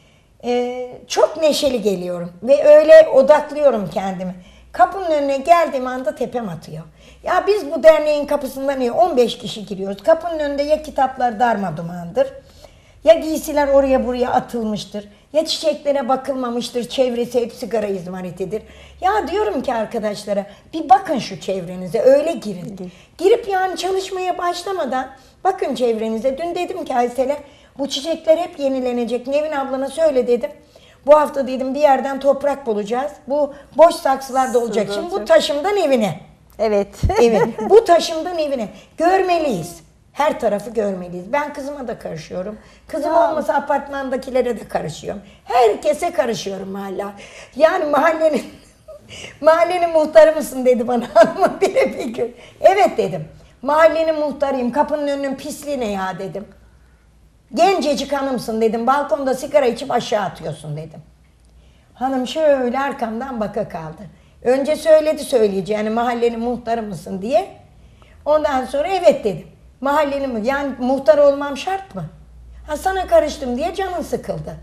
Ee, çok neşeli geliyorum ve öyle odaklıyorum kendimi. Kapının önüne geldiğim anda tepem atıyor. Ya biz bu derneğin kapısından niye on beş kişi giriyoruz? Kapının önünde ya kitaplar darmadumandır, ya giysiler oraya buraya atılmıştır, ya çiçeklere bakılmamıştır, çevresi hep sigara izmaritidir. Ya diyorum ki arkadaşlara, bir bakın şu çevrenize, öyle girin. Girip yani çalışmaya başlamadan bakın çevrenize. Dün dedim ki Aysel'e, bu çiçekler hep yenilenecek. Nevin ablana söyle dedim. Bu hafta dedim bir yerden toprak bulacağız. Bu boş saksılar da olacak. Şimdi bu taşımdan evine. Evet. Evet, bu taşımdan evine. Görmeliyiz. Her tarafı görmeliyiz. Ben kızıma da karışıyorum. Kızım Ya. olmasa apartmandakilere de karışıyorum. Herkese karışıyorum hala. Yani mahallenin mahallenin muhtarı mısın dedi bana hanımın biri bir gün. Evet dedim. Mahallenin muhtarıyım. Kapının önünün pisliği ne ya dedim. Gencecik hanımsın dedim. Balkonda sigara içip aşağı atıyorsun dedim. Hanım şöyle arkamdan baka kaldı. Önce söyledi söyleyeceğini, mahallenin muhtarı mısın diye. Ondan sonra evet dedim. Mahallenin mi? Yani muhtar olmam şart mı? Ha sana karıştım diye canın sıkıldı.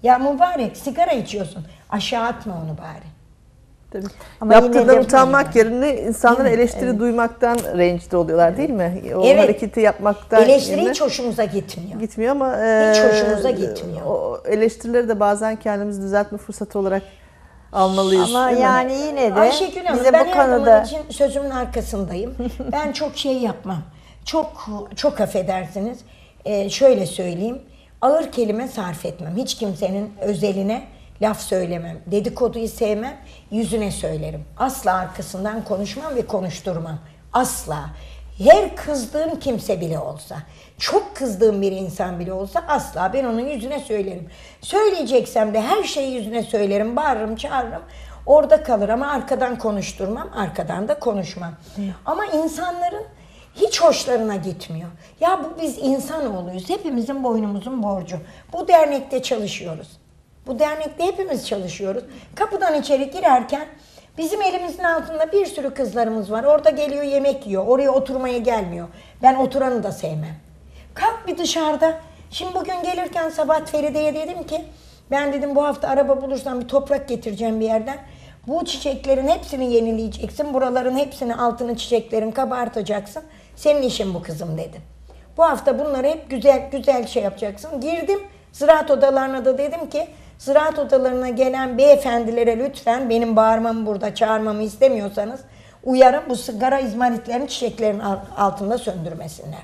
Ya mübarek sigara içiyorsun. Aşağı atma onu bari. Tabii. Ama yine Yaptığından de- utanmak yerine insanların Evet, eleştiri duymaktan rencide oluyorlar değil mi? O Evet. hareketi yapmaktan Eleştiri yerine hiç hoşumuza gitmiyor. gitmiyor ama Hiç e, hoşumuza gitmiyor. O eleştirileri de bazen kendimizi düzeltme fırsatı olarak almalıyız. Ama değil mi? yani yine de Ayşegül Hanım, bize ben bu her zaman konuda için sözümün arkasındayım. Ben çok şey yapmam. Çok çok affedersiniz. Ee, şöyle söyleyeyim. Ağır kelime sarf etmem. Hiç kimsenin özeline laf söylemem. Dedikoduyu sevmem. Yüzüne söylerim. Asla arkasından konuşmam ve konuşturmam. Asla. Her kızdığım kimse bile olsa, çok kızdığım bir insan bile olsa asla ben onun yüzüne söylerim. Söyleyeceksem de her şeyi yüzüne söylerim, bağırırım, çağırırım. Orada kalır ama arkadan konuşturmam, arkadan da konuşmam. Ama insanların hiç hoşlarına gitmiyor. Ya bu biz insanoğluyuz, hepimizin boynumuzun borcu. Bu dernekte çalışıyoruz. Bu dernekte hepimiz çalışıyoruz. Kapıdan içeri girerken bizim elimizin altında bir sürü kızlarımız var. Orada geliyor yemek yiyor. Oraya oturmaya gelmiyor. Ben oturanı da sevmem. Kalk bir dışarıda. Şimdi bugün gelirken sabah Feride'ye dedim ki ben dedim bu hafta araba bulursam bir toprak getireceğim bir yerden. Bu çiçeklerin hepsini yenileyeceksin. Buraların hepsini altını çiçeklerin kabartacaksın. Senin işin bu kızım dedim. Bu hafta bunları hep güzel güzel şey yapacaksın. Girdim ziraat odalarına da dedim ki ziraat odalarına gelen beyefendilere lütfen benim bağırmamı burada çağırmamı istemiyorsanız uyarın bu sigara izmaritlerini çiçeklerin altında söndürmesinler.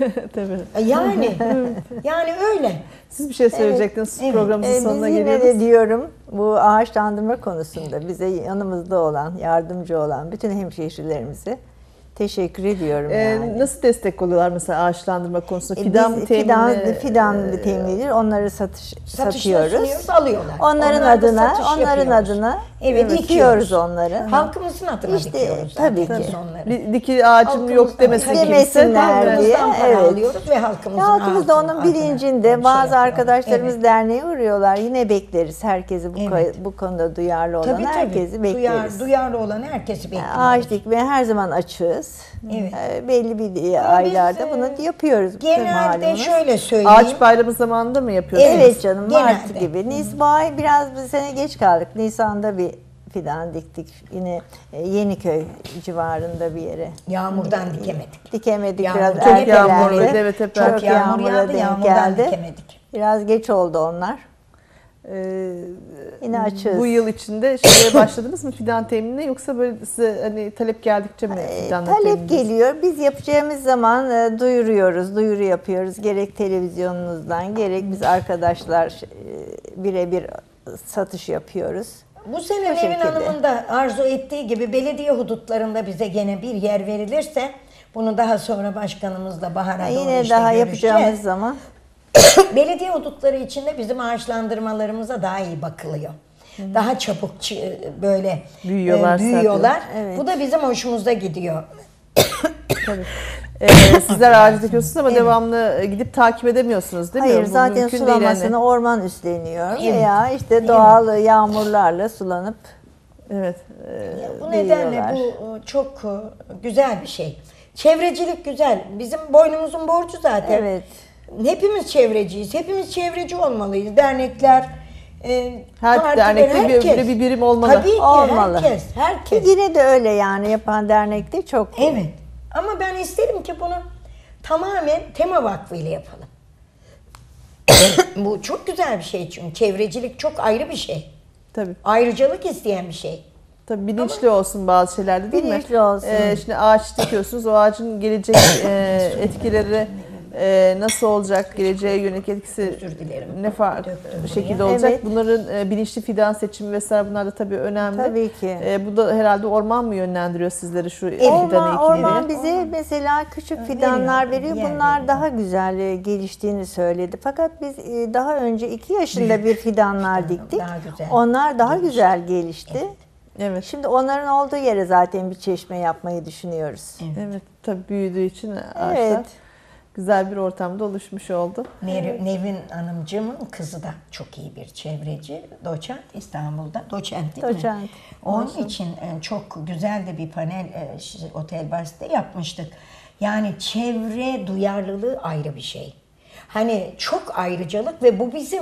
Tabii. Yani yani öyle. Siz bir şey söyleyecektiniz evet. programımızın Ee, sonuna biz yine geliyoruz. de diyorum bu ağaçlandırma konusunda bize yanımızda olan, yardımcı olan bütün hemşehrilerimize teşekkür ediyorum Ee, yani. Nasıl destek oluyorlar mesela ağaçlandırma konusunda? E, Fidan biz temin, fidan, e, fidan temin edilir. Onları satış, Satışına satıyoruz. sunuyoruz, alıyorlar. Onların Onlar da adına, satış onların yapıyoruz. adına Evet, dikiyoruz dikiyoruz. onları. Halkımızın adına İşte, dikiyoruz. tabii zaten ki. biz onları. Bir dikili ağacım Halkımızdan- yok demesin kimse. Demesinler değil mi? diye. Halkımızdan para evet. alıyoruz ve halkımızın Halkımız da ağzına- onun adına bilincinde. şey Bazı yapıyor. arkadaşlarımız Evet. derneğe uğruyorlar. Yine bekleriz herkesi bu, Evet. bu konuda duyarlı olan Tabii, tabii. herkesi bekleriz. Duyar, duyarlı olan herkesi bekliyoruz. Ağaç dikmeye her zaman açığız. Evet. Ee, belli bir biz, aylarda e, bunu yapıyoruz. Genelde malumunuz. şöyle söyleyeyim. Ağaç bayramı zamanında mı yapıyorsunuz? Evet canım Mart Genelde. gibi. Nis bu ay biraz bir sene geç kaldık. Nisan'da bir fidan diktik. Yine e, Yeniköy civarında bir yere. Yağmurdan dikemedik. Dikemedik Yağmur biraz çok ertelendi. yağmurluydu, evet, hep Çok erken. yağmur yağmura yağdı, denk yağmurdan geldi. dikemedik. Biraz geç oldu onlar. Ee, Yine açığız. bu yıl içinde şeye başladınız mı fidan teminine yoksa böyle size hani talep geldikçe mi Ee, fidanla temin talep ediyorsunuz? geliyor. Biz yapacağımız zaman e, duyuruyoruz, duyuru yapıyoruz. Gerek televizyonunuzdan, gerek biz arkadaşlar e, birebir satış yapıyoruz. Bu sene Bu Nevin şekilde. Hanım'ın da arzu ettiği gibi belediye hudutlarında bize gene bir yer verilirse bunu daha sonra başkanımızla Bahar'a Ha, doğru Yine işte daha görüşeceğiz. yapacağımız zaman Belediye hudutları içinde bizim ağaçlandırmalarımıza daha iyi bakılıyor. Daha çabuk çı- böyle Büyüyorlar, e, büyüyorlar. zaten. Evet. Bu da bizim hoşumuza gidiyor. Tabii. Ee, sizler ağacı dikiyorsunuz ama devamlı gidip takip edemiyorsunuz değil mi? hayır Bu zaten mümkün değil sulamasını yani. orman üstleniyor Evet. veya işte doğal yağmurlarla sulanıp Evet. e, Bu nedenle büyüyorlar. bu e, çok e, güzel bir şey. Çevrecilik güzel. Bizim boynumuzun borcu zaten. evet. Hepimiz çevreciyiz. Hepimiz çevreci olmalıyız. Dernekler, e, Her partiler, dernekte bir- herkes. böyle bir birim olmalı. Tabii ki Olmalı. herkes. Herkes. Yine de öyle yani yapan dernekte çok. Evet. Ama ben isterim ki bunu tamamen Tema Vakfı ile yapalım. Bu çok güzel bir şey çünkü çevrecilik çok ayrı bir şey. Tabii. Ayrıcalık isteyen bir şey. Tabii bilinçli olsun bazı şeylerde değil mi? Bilinçli olsun. Ee, şimdi ağaç dikiyorsunuz. O ağacın gelecek e, etkileri e, nasıl olacak? Geleceğe yönelik etkisi Özür dilerim. ne farklı Döktüm bir şekilde buraya. olacak? Evet. Bunların e, bilinçli fidan seçimi vesaire bunlar da tabii önemli. Tabii ki. E, bu da herhalde orman mı yönlendiriyor sizleri şu fidan Orman, ekimini? orman bize mesela küçük fidanlar veriyor. yer Bunlar veriyor. daha güzel e, geliştiğini söyledi. Fakat biz e, daha önce iki yaşında bir fidanlar diktik. daha güzel Onlar daha güzel gelişti. Evet. Şimdi onların olduğu yere zaten bir çeşme yapmayı düşünüyoruz. Evet. Tabii büyüdüğü için ağaçlar Evet. güzel bir ortamda oluşmuş oldu. Nev- Nevin Hanımcığımın kızı da çok iyi bir çevreci. Doçent İstanbul'da. Doçent değil mi? Doçent. Onun Olsun. için e, çok güzel de bir panel e, ş- Otel Bars'ta yapmıştık. Yani çevre duyarlılığı ayrı bir şey. Hani çok ayrıcalık ve bu bizim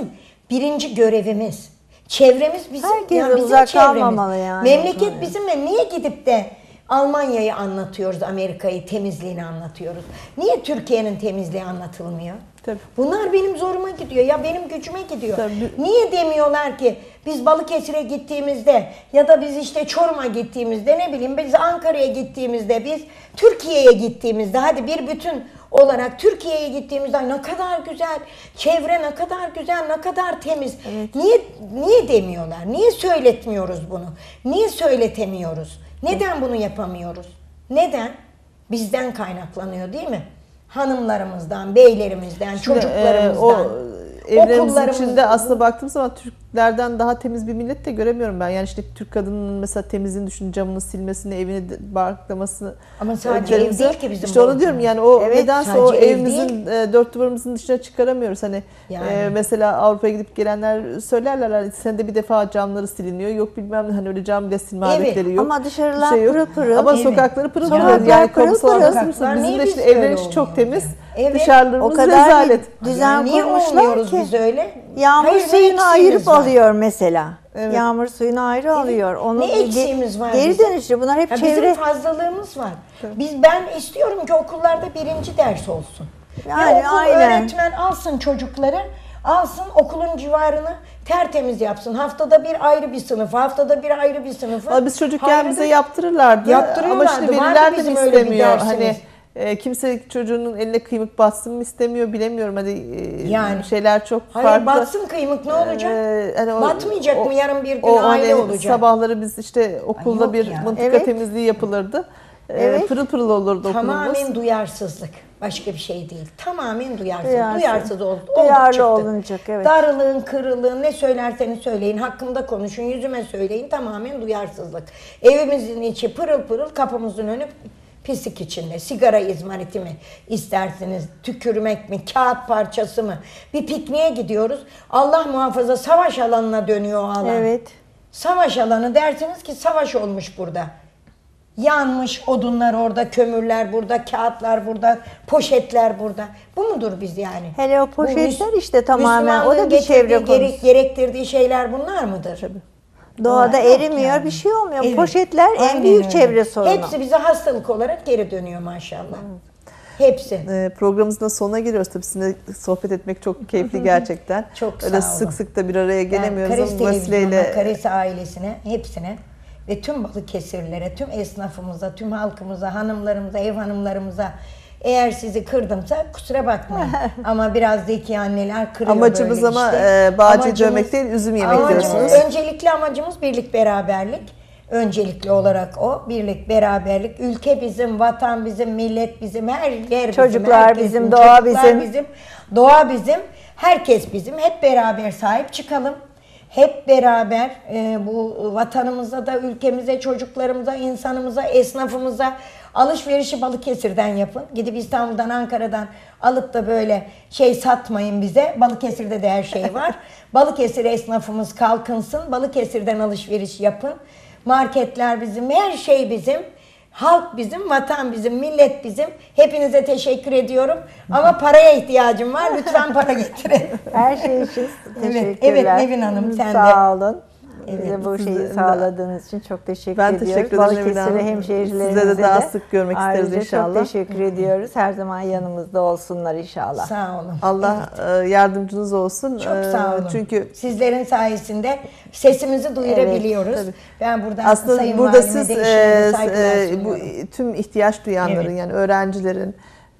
birinci görevimiz. Çevremiz bizim, Herkese yani bizim uzak çevremiz. kalmamalı yani. Memleket Evet. bizim ve niye gidip de Almanya'yı anlatıyoruz, Amerika'yı, temizliğini anlatıyoruz? Niye Türkiye'nin temizliği anlatılmıyor? Tabii. Bunlar benim zoruma gidiyor, ya benim gücüme gidiyor. Tabii. Niye demiyorlar ki biz Balıkesir'e gittiğimizde ya da biz işte Çorum'a gittiğimizde, ne bileyim biz Ankara'ya gittiğimizde, biz Türkiye'ye gittiğimizde, hadi bir bütün olarak Türkiye'ye gittiğimizde ne kadar güzel, çevre ne kadar güzel, ne kadar temiz. Evet. Niye niye demiyorlar? Niye söyletmiyoruz bunu? Niye söyletemiyoruz? Neden bunu yapamıyoruz? Neden? Bizden kaynaklanıyor değil mi? Hanımlarımızdan, beylerimizden, Şimdi, çocuklarımızdan. e, o evlerimizin okullarımızdan. içinde aslında baktığım zaman Türklerden daha temiz bir millet de göremiyorum ben. Yani işte Türk kadının mesela temizliğini düşün, camını silmesini, evini de- barklamasını. Ama sadece e, ev terimize- değil ki bizim İşte onu borcumuz. diyorum yani o Evet, nedense sadece o ev evimizin e, dört duvarımızın dışına çıkaramıyoruz. Hani Yani. e, mesela Avrupa'ya gidip gelenler söylerler hani senede bir defa camları siliniyor. Yok bilmem ne, hani öyle cam bile silme Evet, adetleri yok. ama dışarılar Bir şey yok. pırıl pırıl. Ama Evet. sokakları pırıl Sokaklar pırıl. Yani pırıl kamusal pırıl. alanda Sokaklar bizim niye de biz işte böyle evler içi çok olmuyor temiz. yani? Evet. Dışarılarımız O kadar rezalet. bir düzen Yani niye kurmuşlar olmuyoruz ki. biz öyle? Yağmur Hayır, ne suyunu eksiğimiz ayırıp var? alıyor mesela. Evet. Yağmur suyunu ayrı alıyor. Onu Ne ge- eksiğimiz var Geri bizim? dönüşü. Bunlar hep Ya çevre. Bizim fazlalığımız var. Biz ben istiyorum ki okullarda birinci ders olsun. Yani Ya okul aynen. öğretmen alsın çocukları, alsın okulun civarını tertemiz yapsın. Haftada bir ayrı bir sınıfı, haftada bir ayrı bir sınıfı. Ama biz çocukken Hayır, bize yaptırırlardı. Yaptırıyorlardı. Ama şimdi Vardı veliler de mi bizim öyle bir istemiyor? dersimiz. Hani e, kimse çocuğunun eline kıymık batsın mı istemiyor bilemiyorum. Hani e, Yani. şeyler çok Hayır, farklı. batsın kıymık, ne olacak? Ee, hani o- Batmayacak o- mı? Yarın bir gün o aile hani olacak. Sabahları biz işte okulda yok bir ya. mıntıka Evet. temizliği yapılırdı. Ee, Evet. Pırıl pırıl olurdu Tamamen okulumuz. duyarsızlık. Başka bir şey değil. Tamamen duyarsız. Duyarsız. Duyarsız oldu. Duyarlı olduk çıktı. olunacak, evet. Darılığın, kırılığın, ne söylerseniz söyleyin. Hakkımda konuşun, yüzüme söyleyin. Tamamen duyarsızlık. Evimizin içi pırıl pırıl, kapımızın önü pislik içinde. Sigara izmariti mi istersiniz? Tükürmek mi? Kağıt parçası mı? Bir pikniğe gidiyoruz. Allah muhafaza savaş alanına dönüyor o alan. Evet. Savaş alanı dersiniz ki savaş olmuş burada. Yanmış odunlar orada, kömürler burada, kağıtlar burada, poşetler burada. Bu mudur biz yani? Hele o Bu poşetler Müs- işte tamamen, o da Müslümanlığın bir çevre getirdiği, gerek- konusu. gerektirdiği şeyler bunlar mıdır? Doğada Bunlar yok erimiyor, yani. bir şey olmuyor. Evet, Poşetler en aynen büyük öyle. çevre sorunu. Hepsi bize hastalık olarak geri dönüyor maşallah. Hepsi. Ee, programımızın da sonuna geliyoruz. Tabii sizinle sohbet etmek çok keyifli gerçekten. Çok Öyle sağ olun. sık sık da bir araya gelemiyoruz Kares ama bu Televizyonu'na, vesileyle Kares ailesine, hepsine ve tüm Balıkesirlilere, tüm esnafımıza, tüm halkımıza, hanımlarımıza, ev hanımlarımıza, eğer sizi kırdımsa kusura bakmayın. Ama biraz zeki anneler kırıyor amacımız böyle ama işte. e, bağcı Amacımız- dövmek değil, üzüm yemek amacımız- diyorsunuz. Öncelikli amacımız birlik beraberlik. Öncelikli olarak o. Birlik, beraberlik. Ülke bizim, vatan bizim, millet bizim, her yer bizim. Çocuklar herkes bizim, doğa çocuklar bizim. bizim, doğa bizim, herkes bizim. Hep beraber sahip çıkalım. Hep beraber e, bu vatanımıza da, ülkemize, çocuklarımıza, insanımıza, esnafımıza alışverişi Balıkesir'den yapın. Gidip İstanbul'dan, Ankara'dan alıp da böyle şey satmayın bize. Balıkesir'de de her şey var. Balıkesir esnafımız kalkınsın. Balıkesir'den alışveriş yapın. Marketler bizim, her şey bizim. Halk bizim, vatan bizim, millet bizim. Hepinize teşekkür ediyorum. Ama paraya ihtiyacım var. Lütfen para getirin. Her şey için Evet, teşekkürler. evet Nevin Hanım, sen de. Sağ olun. Bize Evet, bu şeyi sizin de- sağladığınız için çok teşekkür Ben ediyoruz. teşekkür ederim Nevin Balıkesir ve Hanım. hemşehrilerimize Size de daha sık görmek isteriz ayrıca inşallah. çok teşekkür ediyoruz. Her zaman yanımızda olsunlar inşallah. Sağ olun. Allah e, yardımcınız olsun. Çok E, sağ olun. Çünkü Sizlerin sayesinde sesimizi duyurabiliyoruz. Evet, tabii. Ben buradan aslında Sayın burada Valime siz de e, işlerine saygılar e, bu sunuyorum. tüm ihtiyaç duyanların Evet. yani öğrencilerin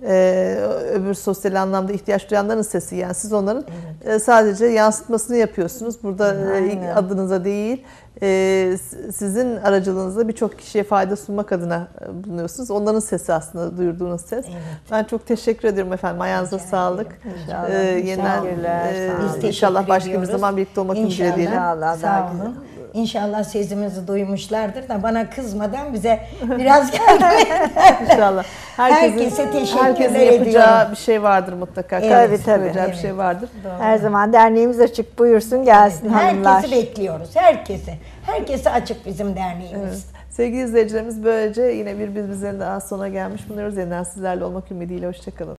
e, öbür sosyal anlamda ihtiyaç duyanların sesi yani siz onların e, sadece yansıtmasını yapıyorsunuz. Burada e, Aynen. adınıza değil e, s- sizin aracılığınızla birçok kişiye fayda sunmak adına e, bulunuyorsunuz. Onların sesi aslında duyurduğunuz ses. Evet. Ben çok teşekkür ediyorum efendim. Ayağınıza Rica sağlık. ederim. İnşallah. E, yeniden Teşekkürler, e, sağ olun. Biz teşekkür inşallah başka bir ediyoruz. zaman birlikte olmak İnşallah. üzere diyelim. İnşallah, Sağ daha olun. İnşallah sesimizi duymuşlardır da bana kızmadan bize biraz yardım İnşallah. Herkesin, Herkese teşekkürler herkesin ediyorum. yapacağı bir şey vardır mutlaka. Evet, Herkesin tabii. yapacağı bir Evet. şey vardır. Her zaman derneğimiz açık. Buyursun gelsin hanımlar. Herkesi bekliyoruz. Herkesi. Herkese açık bizim derneğimiz. Sevgili izleyicilerimiz böylece yine bir bizlerin daha sona gelmiş bulunuyoruz. Yeniden sizlerle olmak ümidiyle. Hoşçakalın.